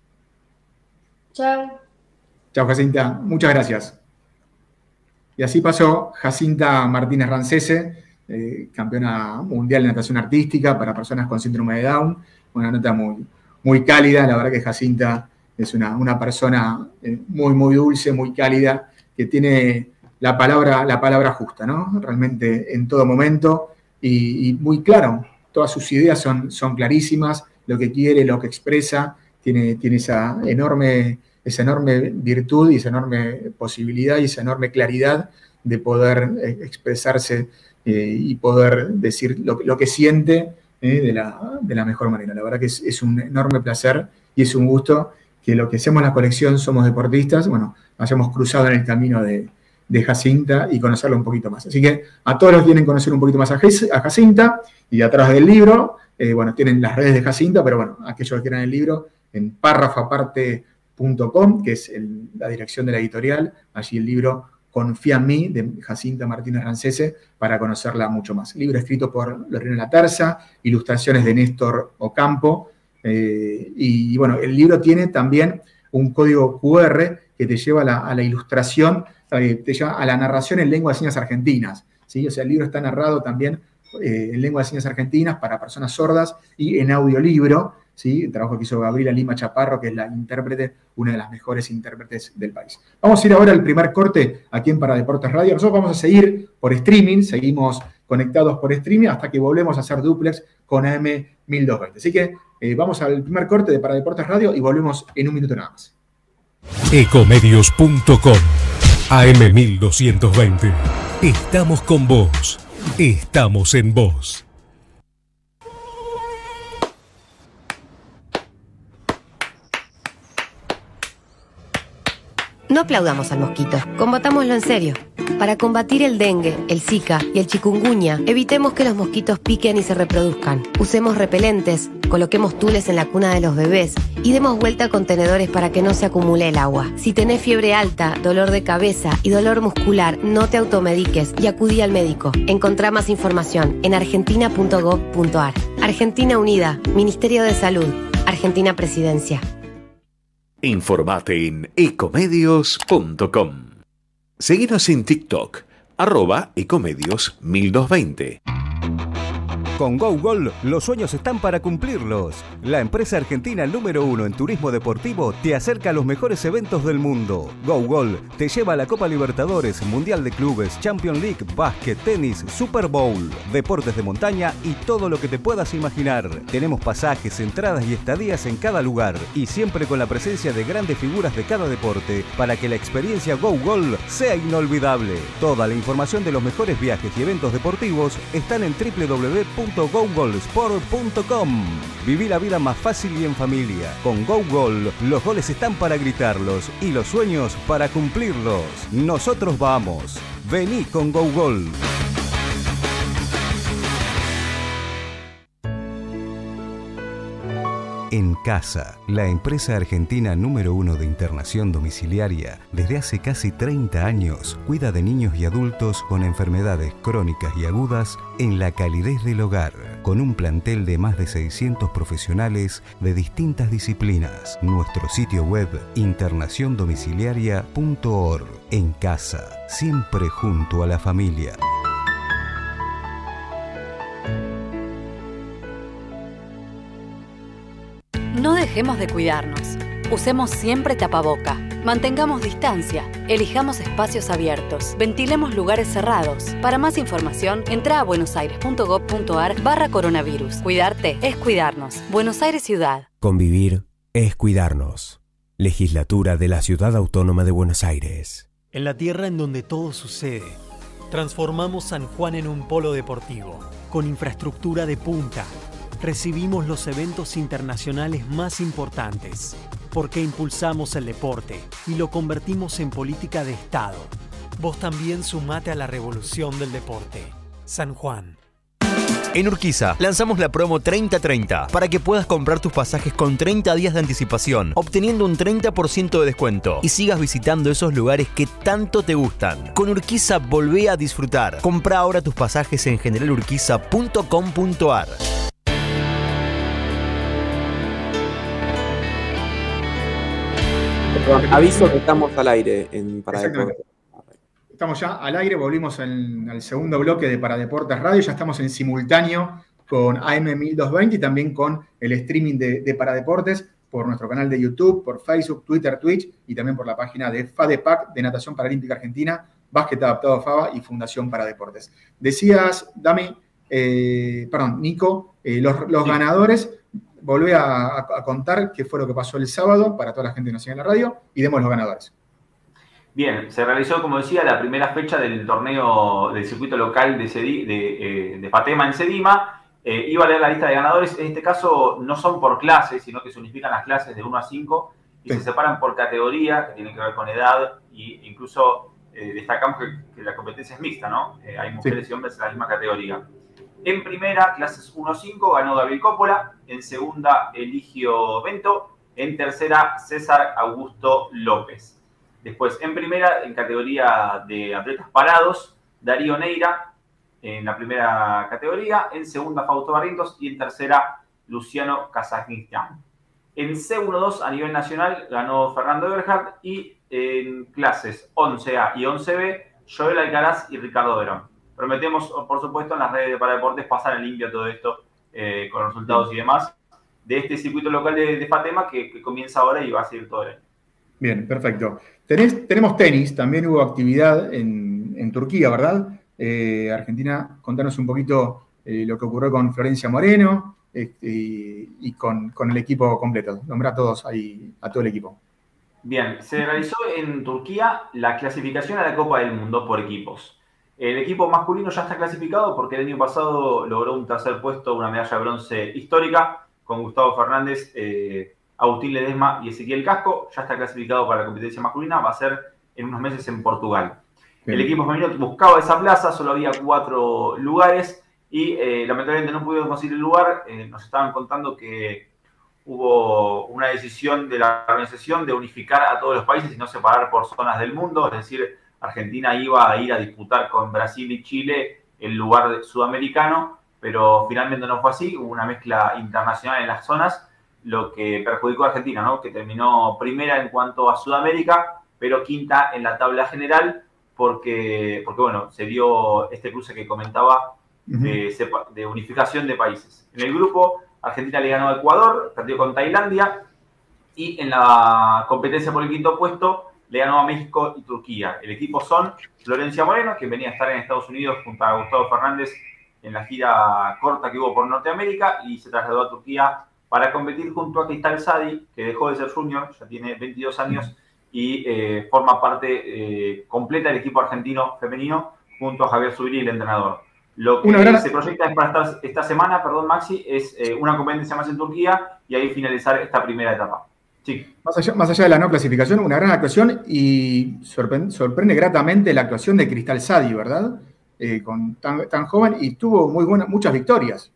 Chao. Chao, Jacinta. Muchas gracias. Y así pasó Jacinta Martínez-Rancese, campeona mundial de natación artística para personas con síndrome de Down. Una nota muy, muy cálida. La verdad que Jacinta es una persona muy, muy dulce, muy cálida, que tiene la palabra justa, ¿no? Realmente en todo momento y muy claro. Todas sus ideas son clarísimas, lo que quiere, lo que expresa, tiene esa enorme virtud y esa enorme posibilidad y esa enorme claridad de poder expresarse y poder decir lo que siente de la mejor manera. La verdad que es un enorme placer y es un gusto que lo que hacemos en la colección Somos Deportistas, bueno, hayamos cruzado en el camino de Jacinta y conocerlo un poquito más. Así que a todos los que quieren conocer un poquito más a Jacinta, y atrás del libro, bueno, tienen las redes de Jacinta, pero bueno, aquellos que quieran el libro, en párrafaparte.com, que es la dirección de la editorial, allí el libro Confía en mí, de Jacinta Martínez Rancese, para conocerla mucho más. Libro escrito por Lorena Laterza, ilustraciones de Néstor Ocampo, y bueno, el libro tiene también un código QR que te lleva a la ilustración, te lleva a la narración en lengua de señas argentinas, ¿sí? O sea, el libro está narrado también en lengua de señas argentinas para personas sordas y en audiolibro, ¿sí? El trabajo que hizo Gabriela Lima Chaparro, que es la intérprete, una de las mejores intérpretes del país. Vamos a ir ahora al primer corte aquí en Para Deportes Radio. Nosotros vamos a seguir por streaming, seguimos conectados por streaming hasta que volvemos a hacer duplex con AM 1220. Así que vamos al primer corte de Para Deportes Radio y volvemos en un minuto nada más. Ecomedios.com AM 1220. Estamos con vos. Estamos en vos. No aplaudamos al mosquito, combatámoslo en serio. Para combatir el dengue, el zika y el chikungunya, evitemos que los mosquitos piquen y se reproduzcan. Usemos repelentes, coloquemos tules en la cuna de los bebés y demos vuelta a contenedores para que no se acumule el agua. Si tenés fiebre alta, dolor de cabeza y dolor muscular, no te automediques y acudí al médico. Encontrá más información en argentina.gov.ar. Argentina Unida, Ministerio de Salud, Argentina Presidencia. Informate en ecomedios.com. Seguinos en TikTok, @ecomedios1220. Con GoGol, los sueños están para cumplirlos. La empresa argentina número 1 en turismo deportivo te acerca a los mejores eventos del mundo. GoGol te lleva a la Copa Libertadores, Mundial de Clubes, Champions League, básquet, tenis, Super Bowl, deportes de montaña y todo lo que te puedas imaginar. Tenemos pasajes, entradas y estadías en cada lugar y siempre con la presencia de grandes figuras de cada deporte para que la experiencia GoGol sea inolvidable. Toda la información de los mejores viajes y eventos deportivos están en www.gogolsport.com. Viví la vida más fácil y en familia. Con GoGol, los goles están para gritarlos y los sueños para cumplirlos. Nosotros vamos. Vení con GoGol. En Casa, la empresa argentina número 1 de internación domiciliaria, desde hace casi 30 años, cuida de niños y adultos con enfermedades crónicas y agudas en la calidez del hogar, con un plantel de más de 600 profesionales de distintas disciplinas. Nuestro sitio web, internaciondomiciliaria.org. En Casa, siempre junto a la familia. No dejemos de cuidarnos. Usemos siempre tapaboca. Mantengamos distancia. Elijamos espacios abiertos. Ventilemos lugares cerrados. Para más información, entra a buenosaires.gov.ar/coronavirus. Cuidarte es cuidarnos. Buenos Aires Ciudad. Convivir es cuidarnos. Legislatura de la Ciudad Autónoma de Buenos Aires. En la tierra en donde todo sucede, transformamos San Juan en un polo deportivo, con infraestructura de punta. Recibimos los eventos internacionales más importantes, porque impulsamos el deporte y lo convertimos en política de Estado. Vos también sumate a la revolución del deporte. San Juan. En Urquiza lanzamos la promo 30-30 para que puedas comprar tus pasajes con 30 días de anticipación, obteniendo un 30% de descuento y sigas visitando esos lugares que tanto te gustan. Con Urquiza volvé a disfrutar. Compra ahora tus pasajes en generalurquiza.com.ar. Aviso que estamos al aire en Para Deportes. Estamos ya al aire, volvimos al segundo bloque de Para Deportes Radio, ya estamos en simultáneo con AM 1220 y también con el streaming de Para Deportes por nuestro canal de YouTube, por Facebook, Twitter, Twitch y también por la página de FADEPAC de Natación Paralímpica Argentina, Básquet Adaptado FABA y Fundación Para Deportes. Decías, Nico, los ganadores. Volví a contar qué fue lo que pasó el sábado para toda la gente que nos sigue en la radio y demos los ganadores. Bien, se realizó, como decía, la primera fecha del torneo del circuito local de Fatema en Sedima. Iba a leer la lista de ganadores. En este caso no son por clases, sino que se unifican las clases de 1 a 5 y se separan por categoría, que tienen que ver con edad, e incluso destacamos que la competencia es mixta, ¿no? Hay mujeres y hombres en la misma categoría. En primera, clases 1 a 5, ganó Gabriel Coppola. En segunda, Eligio Bento. En tercera, César Augusto López. Después, en primera, en categoría de atletas parados, Darío Neira, en la primera categoría. En segunda, Fausto Barrientos. Y en tercera, Luciano Kazajistán. En C1-2, a nivel nacional, ganó Fernando Eberhardt. Y en clases 11A y 11B, Joel Alcaraz y Ricardo Verón. Prometemos, por supuesto, en las redes de Paradeportes pasar en limpio todo esto con los resultados y demás de este circuito local de Fatema que comienza ahora y va a seguir todo el año. Bien, perfecto. Tenemos tenis, también hubo actividad en Turquía, ¿verdad? Argentina, contanos un poquito lo que ocurrió con Florencia Moreno y con el equipo completo. Nombra a todos ahí, a todo el equipo. Bien, se realizó en Turquía la clasificación a la Copa del Mundo por equipos. El equipo masculino ya está clasificado porque el año pasado logró un tercer puesto, una medalla de bronce histórica con Gustavo Fernández, Agustín Ledesma y Ezequiel Casco. Ya está clasificado para la competencia masculina, va a ser en unos meses en Portugal. El equipo femenino buscaba esa plaza, solo había 4 lugares y lamentablemente no pudieron conseguir el lugar. Nos estaban contando que hubo una decisión de la organización de unificar a todos los países y no separar por zonas del mundo, es decir, Argentina iba a ir a disputar con Brasil y Chile el lugar sudamericano, pero finalmente no fue así, hubo una mezcla internacional en las zonas, lo que perjudicó a Argentina, ¿no? Que terminó primera en cuanto a Sudamérica, pero quinta en la tabla general, porque bueno, se dio este cruce que comentaba de unificación de países. En el grupo, Argentina le ganó a Ecuador, perdió con Tailandia, y en la competencia por el quinto puesto le ganó a México y Turquía. El equipo son Florencia Moreno, que venía a estar en Estados Unidos junto a Gustavo Fernández en la gira corta que hubo por Norteamérica y se trasladó a Turquía para competir junto a Cristal Sadi, que dejó de ser junior, ya tiene 22 años y forma parte completa del equipo argentino femenino junto a Javier Zubiri, el entrenador. Lo que se proyecta es para esta semana, perdón Maxi, es una competencia más en Turquía y ahí finalizar esta primera etapa. Sí. Más allá de la no clasificación, una gran actuación y sorprende gratamente la actuación de Cristal Sadi, ¿verdad? Con tan joven y tuvo muchas victorias.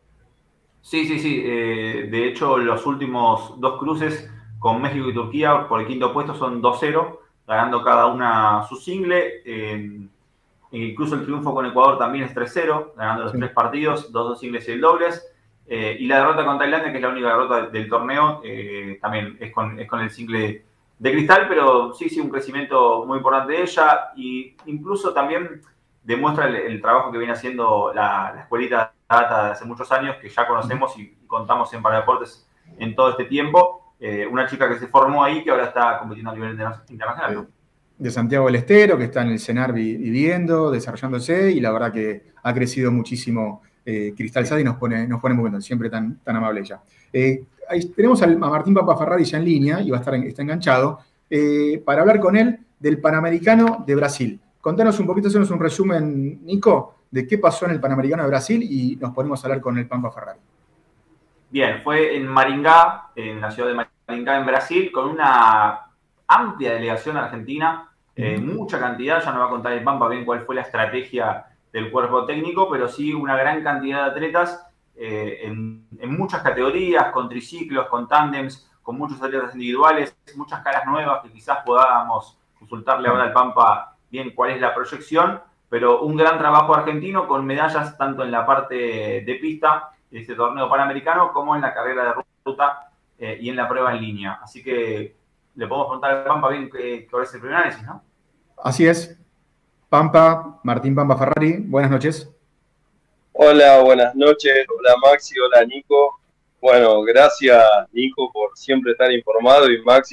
Sí. De hecho, los últimos 2 cruces con México y Turquía por el quinto puesto son 2-0, ganando cada una su single. Incluso el triunfo con Ecuador también es 3-0, ganando los 3 partidos, 2 singles y el dobles. Y la derrota con Tailandia, que es la única derrota del torneo, también es con el single de Cristal, pero sí, un crecimiento muy importante de ella. Y incluso también demuestra el trabajo que viene haciendo la escuelita Data de hace muchos años, que ya conocemos y contamos en Paradeportes en todo este tiempo. Una chica que se formó ahí, que ahora está compitiendo a nivel internacional, ¿no? De Santiago del Estero, que está en el CENAR viviendo, desarrollándose, y la verdad que ha crecido muchísimo Cristal Sadi, nos pone muy contentos, siempre tan amable ella. Ahí tenemos a Martín Pampa Ferrari ya en línea, y está enganchado, para hablar con él del Panamericano de Brasil. Contanos un poquito, hacernos un resumen, Nico, de qué pasó en el Panamericano de Brasil, y nos ponemos a hablar con el Pampa Ferrari. Bien, fue en Maringá, en la ciudad de Maringá, en Brasil, con una amplia delegación argentina, mucha cantidad, ya nos va a contar el Pampa bien cuál fue la estrategia del cuerpo técnico, pero sí una gran cantidad de atletas en muchas categorías, con triciclos, con tándems, con muchos atletas individuales, muchas caras nuevas que quizás podamos consultarle ahora al Pampa bien cuál es la proyección, pero un gran trabajo argentino con medallas tanto en la parte de pista de este torneo panamericano como en la carrera de ruta y en la prueba en línea. Así que le podemos preguntar al Pampa bien cuál es el primer análisis, ¿no? Así es. Pampa, Martín Pampa Ferrari, buenas noches. Hola, buenas noches. Hola Maxi, hola Nico. Bueno, gracias Nico por siempre estar informado y Maxi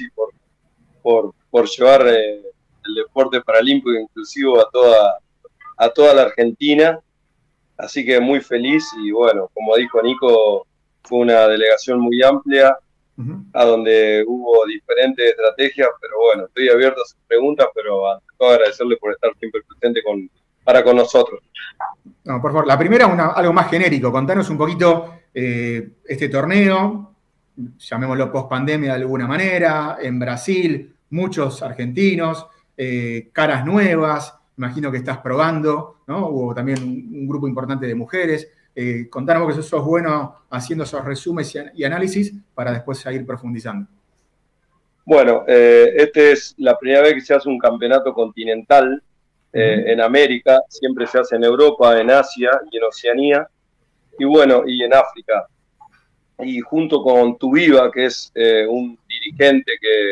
por llevar el deporte paralímpico inclusivo a toda la Argentina. Así que muy feliz y bueno, como dijo Nico, fue una delegación muy amplia a donde hubo diferentes estrategias, pero bueno, estoy abierto a sus preguntas, pero ante todo agradecerle por estar siempre presente para con nosotros. No, por favor, la primera, algo más genérico. Contanos un poquito este torneo, llamémoslo post-pandemia de alguna manera, en Brasil, muchos argentinos, caras nuevas, imagino que estás probando, ¿no? Hubo también un grupo importante de mujeres. Contanos vos que sos bueno haciendo esos resúmenes y análisis para después seguir profundizando. Bueno, esta es la primera vez que se hace un campeonato continental en América, siempre se hace en Europa, en Asia y en Oceanía, y bueno, y en África. Y junto con Tuviva, que es un dirigente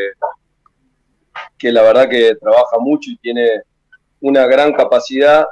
que la verdad que trabaja mucho y tiene una gran capacidad,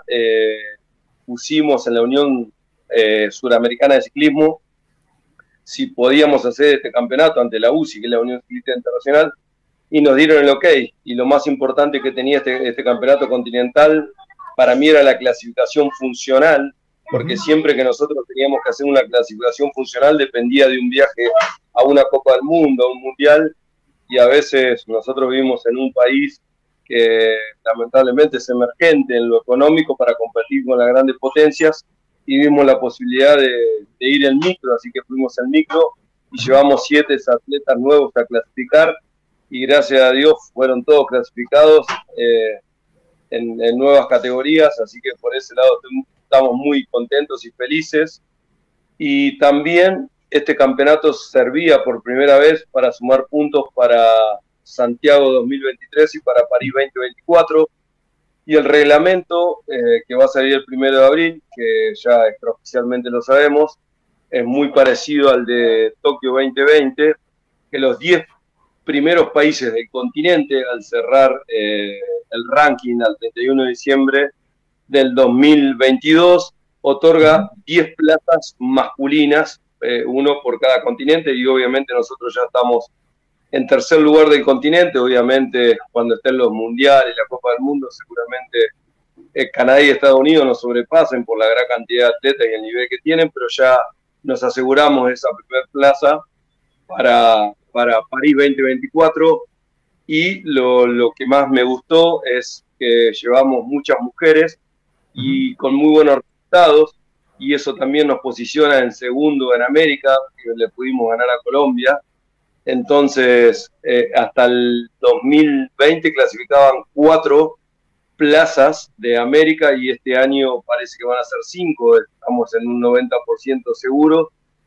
pusimos en la Unión Suramericana de Ciclismo si podíamos hacer este campeonato ante la UCI, que es la Unión Ciclista Internacional, y nos dieron el ok. Y lo más importante que tenía este campeonato continental para mí era la clasificación funcional, porque siempre que nosotros teníamos que hacer una clasificación funcional dependía de un viaje a una Copa del Mundo, a un Mundial, y a veces nosotros vivimos en un país que lamentablemente es emergente en lo económico para competir con las grandes potencias, y vimos la posibilidad de ir en micro, así que fuimos en micro y llevamos 7 atletas nuevos a clasificar, y gracias a Dios fueron todos clasificados en nuevas categorías, así que por ese lado estamos muy contentos y felices. Y también este campeonato servía por primera vez para sumar puntos para Santiago 2023 y para París 2024, y el reglamento que va a salir el 1 de abril, que ya extraoficialmente lo sabemos, es muy parecido al de Tokio 2020, que los 10 primeros países del continente, al cerrar el ranking al 31 de diciembre del 2022, otorga 10 plazas masculinas, uno por cada continente, y obviamente nosotros ya estamos en tercer lugar del continente. Obviamente cuando estén los mundiales, la Copa del Mundo, seguramente Canadá y Estados Unidos nos sobrepasen por la gran cantidad de atletas y el nivel que tienen, pero ya nos aseguramos esa primera plaza para París 2024, y lo que más me gustó es que llevamos muchas mujeres y con muy buenos resultados, y eso también nos posiciona en segundo en América, que le pudimos ganar a Colombia. Entonces, hasta el 2020 clasificaban 4 plazas de América, y este año parece que van a ser 5, estamos en un 90% seguro.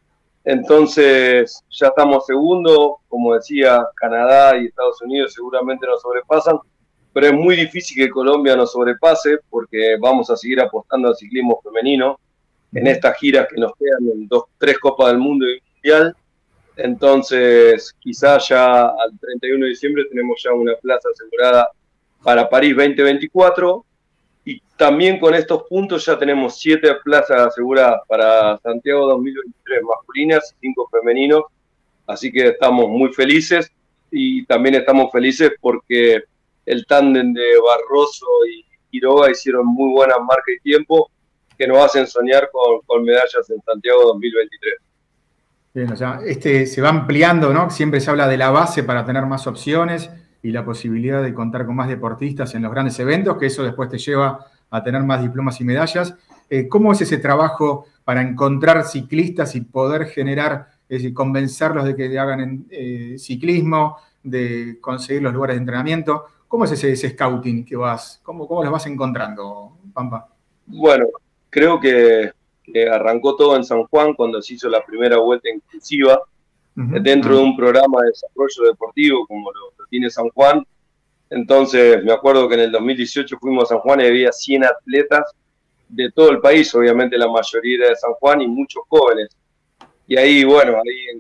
Entonces, ya estamos segundo, como decía, Canadá y Estados Unidos seguramente nos sobrepasan, pero es muy difícil que Colombia nos sobrepase, porque vamos a seguir apostando al ciclismo femenino en estas giras que nos quedan, en 3 Copas del Mundo y un Mundial. Entonces, quizás ya al 31 de diciembre tenemos ya una plaza asegurada para París 2024, y también con estos puntos ya tenemos 7 plazas aseguradas para Santiago 2023 masculinas y 5 femeninos, así que estamos muy felices, y también estamos felices porque el tándem de Barroso y Quiroga hicieron muy buenas marcas y tiempo que nos hacen soñar con medallas en Santiago 2023. Bien, o sea, se va ampliando, ¿no? Siempre se habla de la base para tener más opciones y la posibilidad de contar con más deportistas en los grandes eventos, que eso después te lleva a tener más diplomas y medallas. ¿Cómo es ese trabajo para encontrar ciclistas y poder generar, es decir, convencerlos de que hagan ciclismo, de conseguir los lugares de entrenamiento? ¿Cómo es ese scouting que vas, cómo los vas encontrando, Pampa? Bueno, creo que arrancó todo en San Juan cuando se hizo la primera vuelta inclusiva, dentro de un programa de desarrollo deportivo como lo tiene San Juan. Entonces me acuerdo que en el 2018 fuimos a San Juan y había 100 atletas de todo el país, obviamente la mayoría era de San Juan y muchos jóvenes. Y ahí, bueno,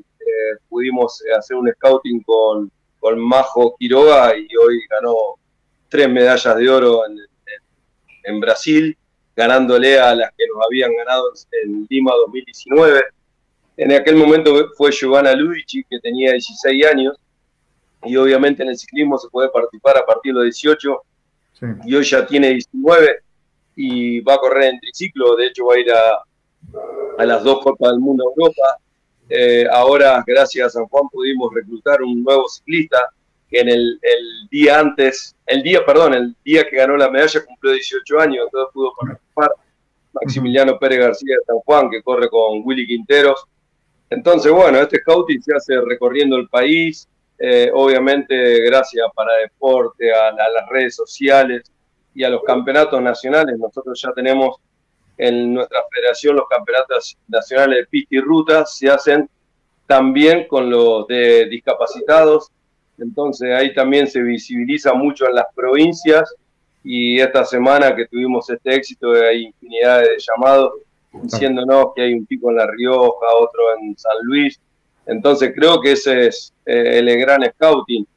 pudimos hacer un scouting con Majo Quiroga, y hoy ganó 3 medallas de oro en Brasil, ganándole a las que nos habían ganado en Lima 2019. En aquel momento fue Giovanna Luigi, que tenía 16 años, y obviamente en el ciclismo se puede participar a partir de los 18, sí. Y hoy ya tiene 19 y va a correr en triciclo. De hecho va a ir a las 2 Copas del Mundo a Europa, Ahora, gracias a San Juan, pudimos reclutar un nuevo ciclista que en el día que ganó la medalla cumplió 18 años, entonces pudo participar. Maximiliano Pérez García de San Juan, que corre con Willy Quinteros. Entonces, bueno, este scouting se hace recorriendo el país, obviamente gracias a Paradeporte, a las redes sociales y a los campeonatos nacionales. Nosotros ya tenemos en nuestra federación los campeonatos nacionales de pista y ruta, se hacen también con los de discapacitados, entonces ahí también se visibiliza mucho en las provincias, y esta semana que tuvimos este éxito hay infinidad de llamados diciéndonos que hay un pico en La Rioja, otro en San Luis. Entonces creo que ese es el gran scouting.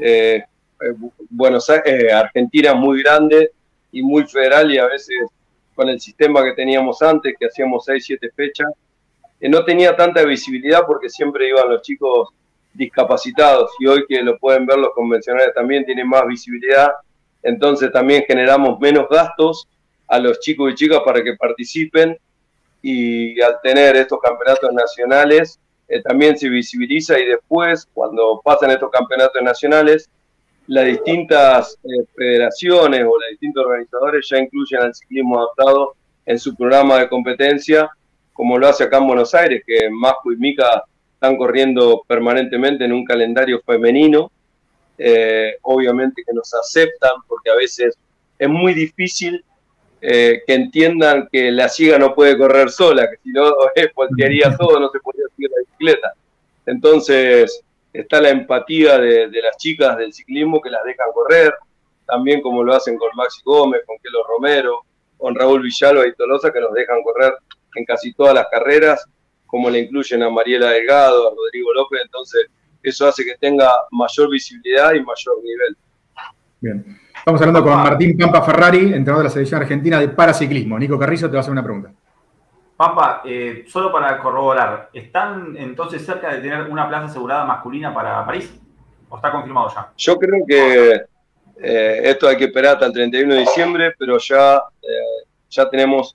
Buenos Aires, Argentina es muy grande y muy federal, y a veces con el sistema que teníamos antes, que hacíamos 6, 7 fechas, no tenía tanta visibilidad porque siempre iban los chicos discapacitados, y hoy que lo pueden ver los convencionales también tienen más visibilidad, entonces también generamos menos gastos a los chicos y chicas para que participen, y al tener estos campeonatos nacionales también se visibiliza, y después cuando pasan estos campeonatos nacionales las distintas federaciones o los distintos organizadores ya incluyen al ciclismo adaptado en su programa de competencia, como lo hace acá en Buenos Aires, que Masco y Mica están corriendo permanentemente en un calendario femenino, obviamente que nos aceptan, porque a veces es muy difícil que entiendan que la ciega no puede correr sola, que si no voltearía todo, no se podría seguir la bicicleta. Entonces está la empatía de las chicas del ciclismo que las dejan correr, también como lo hacen con Maxi Gómez, con Kelo Romero, con Raúl Villalba y Tolosa, que nos dejan correr en casi todas las carreras, como le incluyen a Mariela Delgado, a Rodrigo López. Entonces eso hace que tenga mayor visibilidad y mayor nivel. Bien. Estamos hablando con Martín Pampa Ferrari, entrenador de la selección argentina de paraciclismo. Nico Carrizo te va a hacer una pregunta. Pampa, solo para corroborar, ¿están entonces cerca de tener una plaza asegurada masculina para París? ¿O está confirmado ya? Yo creo que esto hay que esperar hasta el 31 de diciembre, pero ya tenemos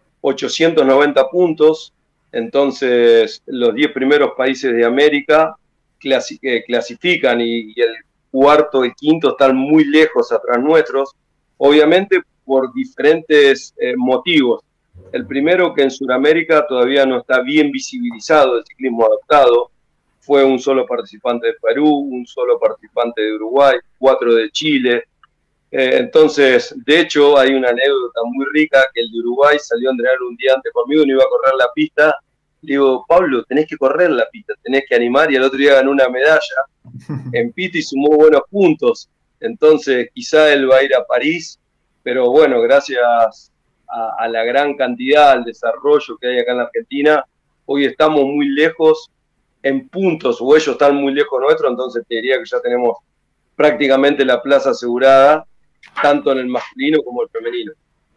890 puntos, entonces los 10 primeros países de América clasifican, y el cuarto y quinto están muy lejos atrás nuestros, obviamente por diferentes motivos. El primero, que en Sudamérica todavía no está bien visibilizado el ciclismo adaptado. Fue un solo participante de Perú, un solo participante de Uruguay, 4 de Chile. Entonces, de hecho, hay una anécdota muy rica, que el de Uruguay salió a entrenar un día antes conmigo y no iba a correr la pista. Le digo, Pablo, tenés que correr la pista, tenés que animar, y al otro día ganó una medalla en pista y sumó buenos puntos. Entonces, quizá él va a ir a París, pero bueno, gracias a la gran cantidad, al desarrollo que hay acá en la Argentina, hoy estamos muy lejos en puntos, o ellos están muy lejos nuestro, entonces te diría que ya tenemos prácticamente la plaza asegurada, tanto en el masculino como el femenino.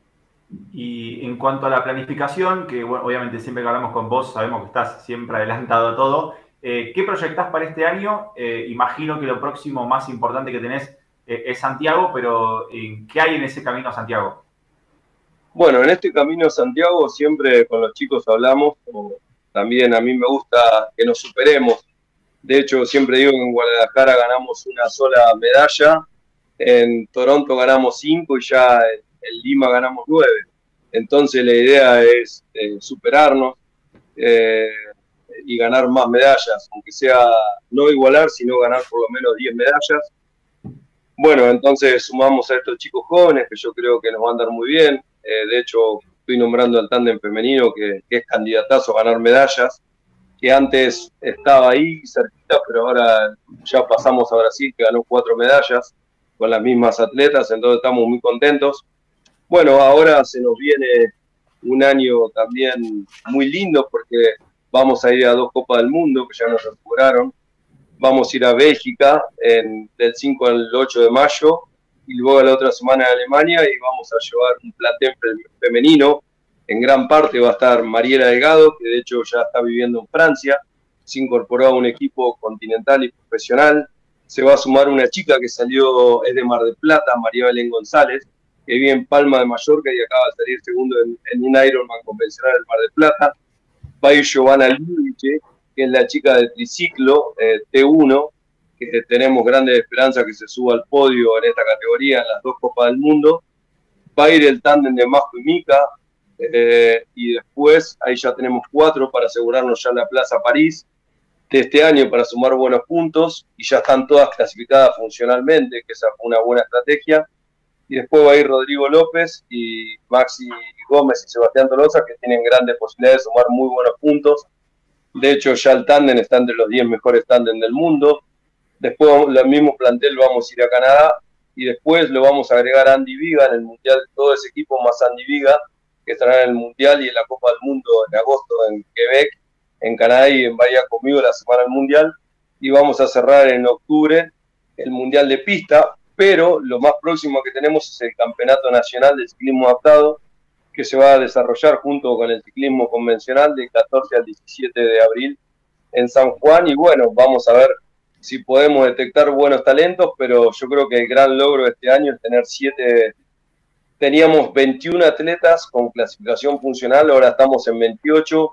Y en cuanto a la planificación, que bueno, obviamente siempre que hablamos con vos sabemos que estás siempre adelantado a todo, ¿qué proyectás para este año? Imagino que lo próximo más importante que tenés es Santiago, pero ¿qué hay en ese camino a Santiago? Bueno, en este camino a Santiago siempre con los chicos hablamos, también a mí me gusta que nos superemos. De hecho, siempre digo que en Guadalajara ganamos una sola medalla, en Toronto ganamos 5 y ya en Lima ganamos 9. Entonces la idea es superarnos y ganar más medallas, aunque sea no igualar, sino ganar por lo menos 10 medallas. Bueno, entonces sumamos a estos chicos jóvenes que yo creo que nos van a andar muy bien. De hecho, estoy nombrando al tándem femenino que es candidatazo a ganar medallas, que antes estaba ahí cerquita, pero ahora ya pasamos a Brasil, que ganó 4 medallas con las mismas atletas, entonces estamos muy contentos. Bueno, ahora se nos viene un año también muy lindo, porque vamos a ir a 2 Copas del Mundo, que ya nos aseguraron. Vamos a ir a Bélgica del 5 al 8 de mayo, y luego la otra semana a Alemania, y vamos a llevar un plantel femenino. En gran parte va a estar Mariela Delgado, que de hecho ya está viviendo en Francia, se incorporó a un equipo continental y profesional. Se va a sumar una chica que salió, es de Mar del Plata, María Belén González, que vive en Palma de Mallorca y acaba de salir segundo en un Ironman convencional en Mar del Plata. Va a ir Giovanna Lidice, que es la chica de triciclo, T1, que tenemos grandes esperanzas que se suba al podio en esta categoría en las 2 Copas del Mundo. Va a ir el tándem de Majo y Mica, y después ahí ya tenemos 4 para asegurarnos ya la Plaza París de este año para sumar buenos puntos, y ya están todas clasificadas funcionalmente, que esa fue una buena estrategia. Y después va a ir Rodrigo López y Maxi Gómez y Sebastián Tolosa, que tienen grandes posibilidades de sumar muy buenos puntos. De hecho, ya el tándem está entre los 10 mejores tándem del mundo. Después, el mismo plantel vamos a ir a Canadá, y después lo vamos a agregar a Andy Viga en el Mundial, todo ese equipo más Andy Viga, que estará en el Mundial y en la Copa del Mundo en agosto en Quebec, en Canadá, y en Bahía conmigo la semana del Mundial. Y vamos a cerrar en octubre el Mundial de pista, pero lo más próximo que tenemos es el Campeonato Nacional de Ciclismo Adaptado, que se va a desarrollar junto con el ciclismo convencional del 14 al 17 de abril en San Juan. Y bueno, vamos a ver si podemos detectar buenos talentos, pero yo creo que el gran logro de este año es tener 7, teníamos 21 atletas con clasificación funcional, ahora estamos en 28,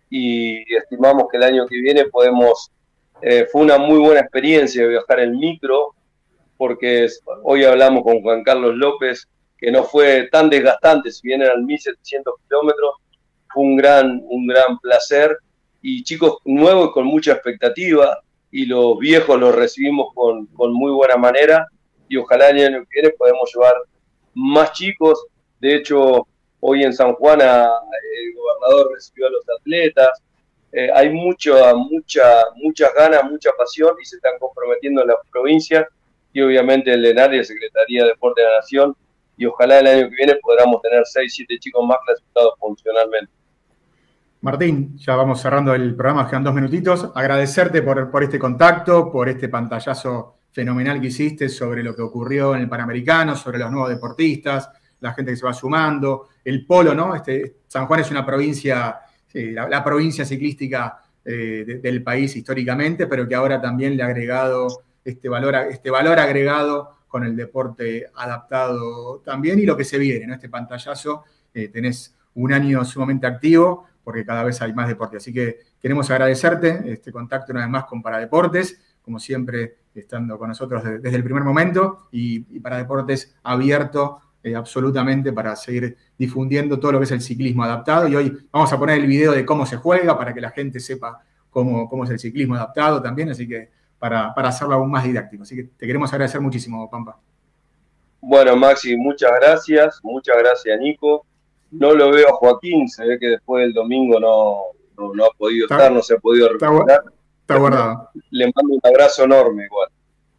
y estimamos que el año que viene podemos, fue una muy buena experiencia viajar en micro, porque hoy hablamos con Juan Carlos López, que no fue tan desgastante, si bien eran 1.700 kilómetros, fue un gran placer, y chicos nuevos con mucha expectativa, y los viejos los recibimos con muy buena manera, y ojalá el año que viene podemos llevar más chicos. De hecho, hoy en San Juan el gobernador recibió a los atletas, hay muchas ganas, mucha pasión, y se están comprometiendo en las provincias, y obviamente el ENAR, Secretaría de Deporte de la Nación, y ojalá el año que viene podamos tener 6, 7 chicos más clasificados funcionalmente. Martín, ya vamos cerrando el programa, quedan 2 minutitos. Agradecerte por este contacto, por este pantallazo fenomenal que hiciste sobre lo que ocurrió en el Panamericano, sobre los nuevos deportistas, la gente que se va sumando, el polo, ¿no? San Juan es una provincia, la provincia ciclística del país históricamente, pero que ahora también le ha agregado este valor agregado con el deporte adaptado también, y lo que se viene, ¿no? Este pantallazo, tenés un año sumamente activo, porque cada vez hay más deporte. Así que queremos agradecerte este contacto una vez más con Paradeportes, como siempre estando con nosotros desde el primer momento, y Paradeportes abierto absolutamente para seguir difundiendo todo lo que es el ciclismo adaptado. Y hoy vamos a poner el video de cómo se juega para que la gente sepa cómo es el ciclismo adaptado también, así que para hacerlo aún más didáctico. Así que te queremos agradecer muchísimo, Pampa. Bueno, Maxi, muchas gracias Nico. No lo veo a Joaquín, se ve que después del domingo no ha podido estar, no se ha podido recuperar. Está guardado. Le mando un abrazo enorme igual.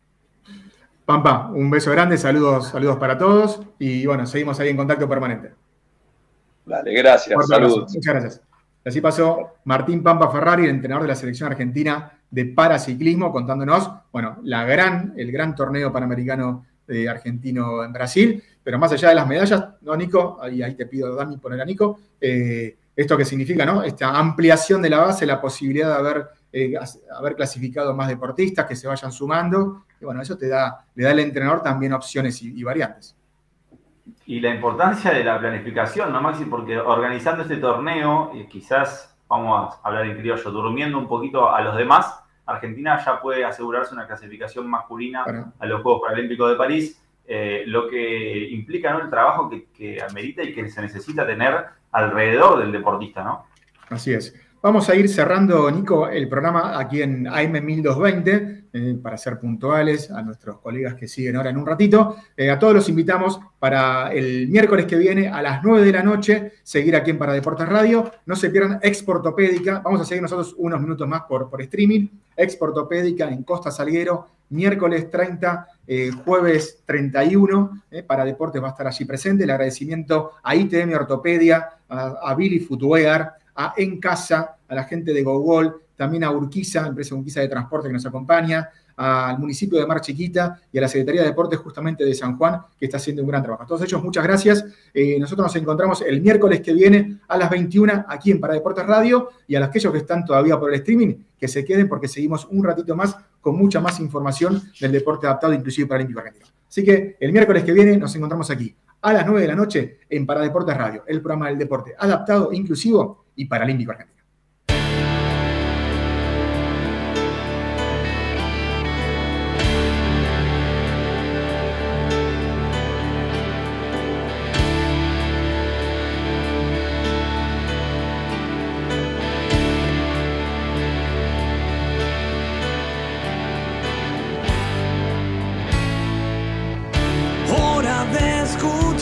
Pampa, un beso grande, saludos para todos, y bueno, seguimos ahí en contacto permanente. Dale, gracias, saludos. Muchas gracias. Así pasó Martín Pampa Ferrari, el entrenador de la selección argentina de paraciclismo, contándonos, bueno, el gran torneo panamericano argentino en Brasil, pero más allá de las medallas, ¿no, Nico? Ahí te pido, Dami, poner a Nico, esto que significa, ¿no? Esta ampliación de la base, la posibilidad de haber clasificado más deportistas que se vayan sumando, y bueno, eso le da al entrenador también opciones y variantes. Y la importancia de la planificación, ¿no, Maxi? Porque organizando este torneo, quizás, vamos a hablar en criollo, durmiendo un poquito a los demás, Argentina ya puede asegurarse una clasificación masculina a los Juegos Paralímpicos de París, lo que implica, ¿no?, el trabajo que amerita y que se necesita tener alrededor del deportista, ¿no? Así es. Vamos a ir cerrando, Nico, el programa aquí en AM 1220, para ser puntuales a nuestros colegas que siguen ahora en un ratito. A todos los invitamos para el miércoles que viene a las 9 de la noche, seguir aquí en Paradeportes Radio. No se pierdan Exportopédica. Vamos a seguir nosotros unos minutos más por streaming. Exportopédica en Costa Salguero, miércoles 30, jueves 31. Paradeportes va a estar allí presente. El agradecimiento a ITM Ortopedia, a Billy Footwear, a En Casa, a la gente de GoGol, también a Urquiza, empresa Urquiza de transporte que nos acompaña, al municipio de Mar Chiquita y a la Secretaría de Deportes justamente de San Juan, que está haciendo un gran trabajo. A todos ellos, muchas gracias. Nosotros nos encontramos el miércoles que viene a las 21 aquí en Paradeportes Radio, y a aquellos que están todavía por el streaming, que se queden porque seguimos un ratito más con mucha más información del deporte adaptado, inclusive paralímpico argentino. Así que el miércoles que viene nos encontramos aquí a las 9 de la noche en Paradeportes Radio, el programa del deporte adaptado, inclusivo y paralímpico argentino.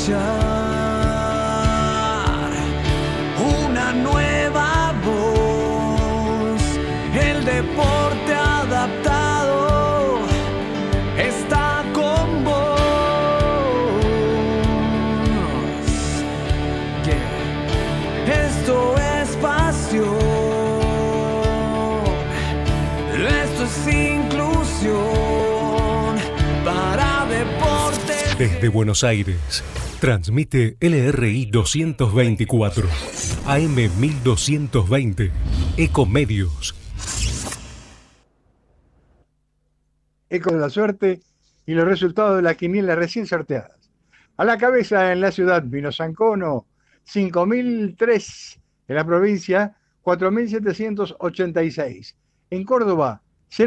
escuchar una nueva voz. El deporte adaptado está con vos. Esto es pasión, esto es inclusión para deportes. Desde Buenos Aires, transmite LRI 224, AM 1220, Ecomedios. Eco de la suerte y los resultados de la quiniela recién sorteadas. A la cabeza en la ciudad, Vino Sancono, 5.003. En la provincia, 4.786. En Córdoba,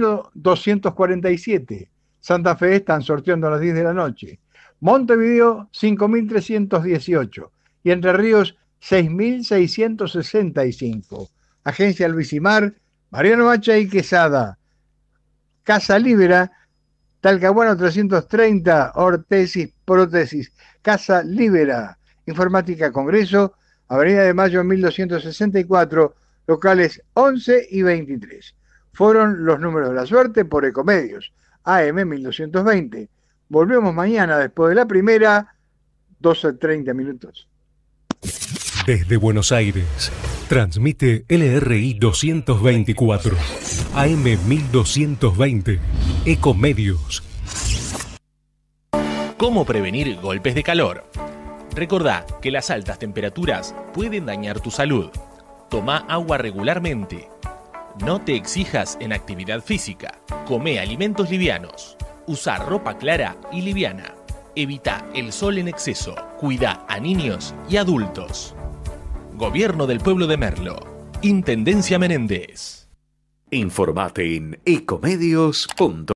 0.247. Santa Fe están sorteando a las 10 de la noche. Montevideo, 5.318. Y Entre Ríos, 6.665. Agencia Luisimar, Mariano Bacha y Quesada. Casa Libera, Talcahuano 330, Ortesis, Prótesis. Casa Libera. Informática Congreso, Avenida de Mayo 1264, locales 11 y 23. Fueron los números de la suerte por Ecomedios, AM 1220. Volvemos mañana después de la primera, 12:30 minutos. Desde Buenos Aires, transmite LRI 224, AM 1220, Ecomedios. ¿Cómo prevenir golpes de calor? Recordá que las altas temperaturas pueden dañar tu salud. Toma agua regularmente. No te exijas en actividad física. Come alimentos livianos. Usa ropa clara y liviana. Evita el sol en exceso. Cuida a niños y adultos. Gobierno del Pueblo de Merlo. Intendencia Menéndez. Informate en ecomedios.com.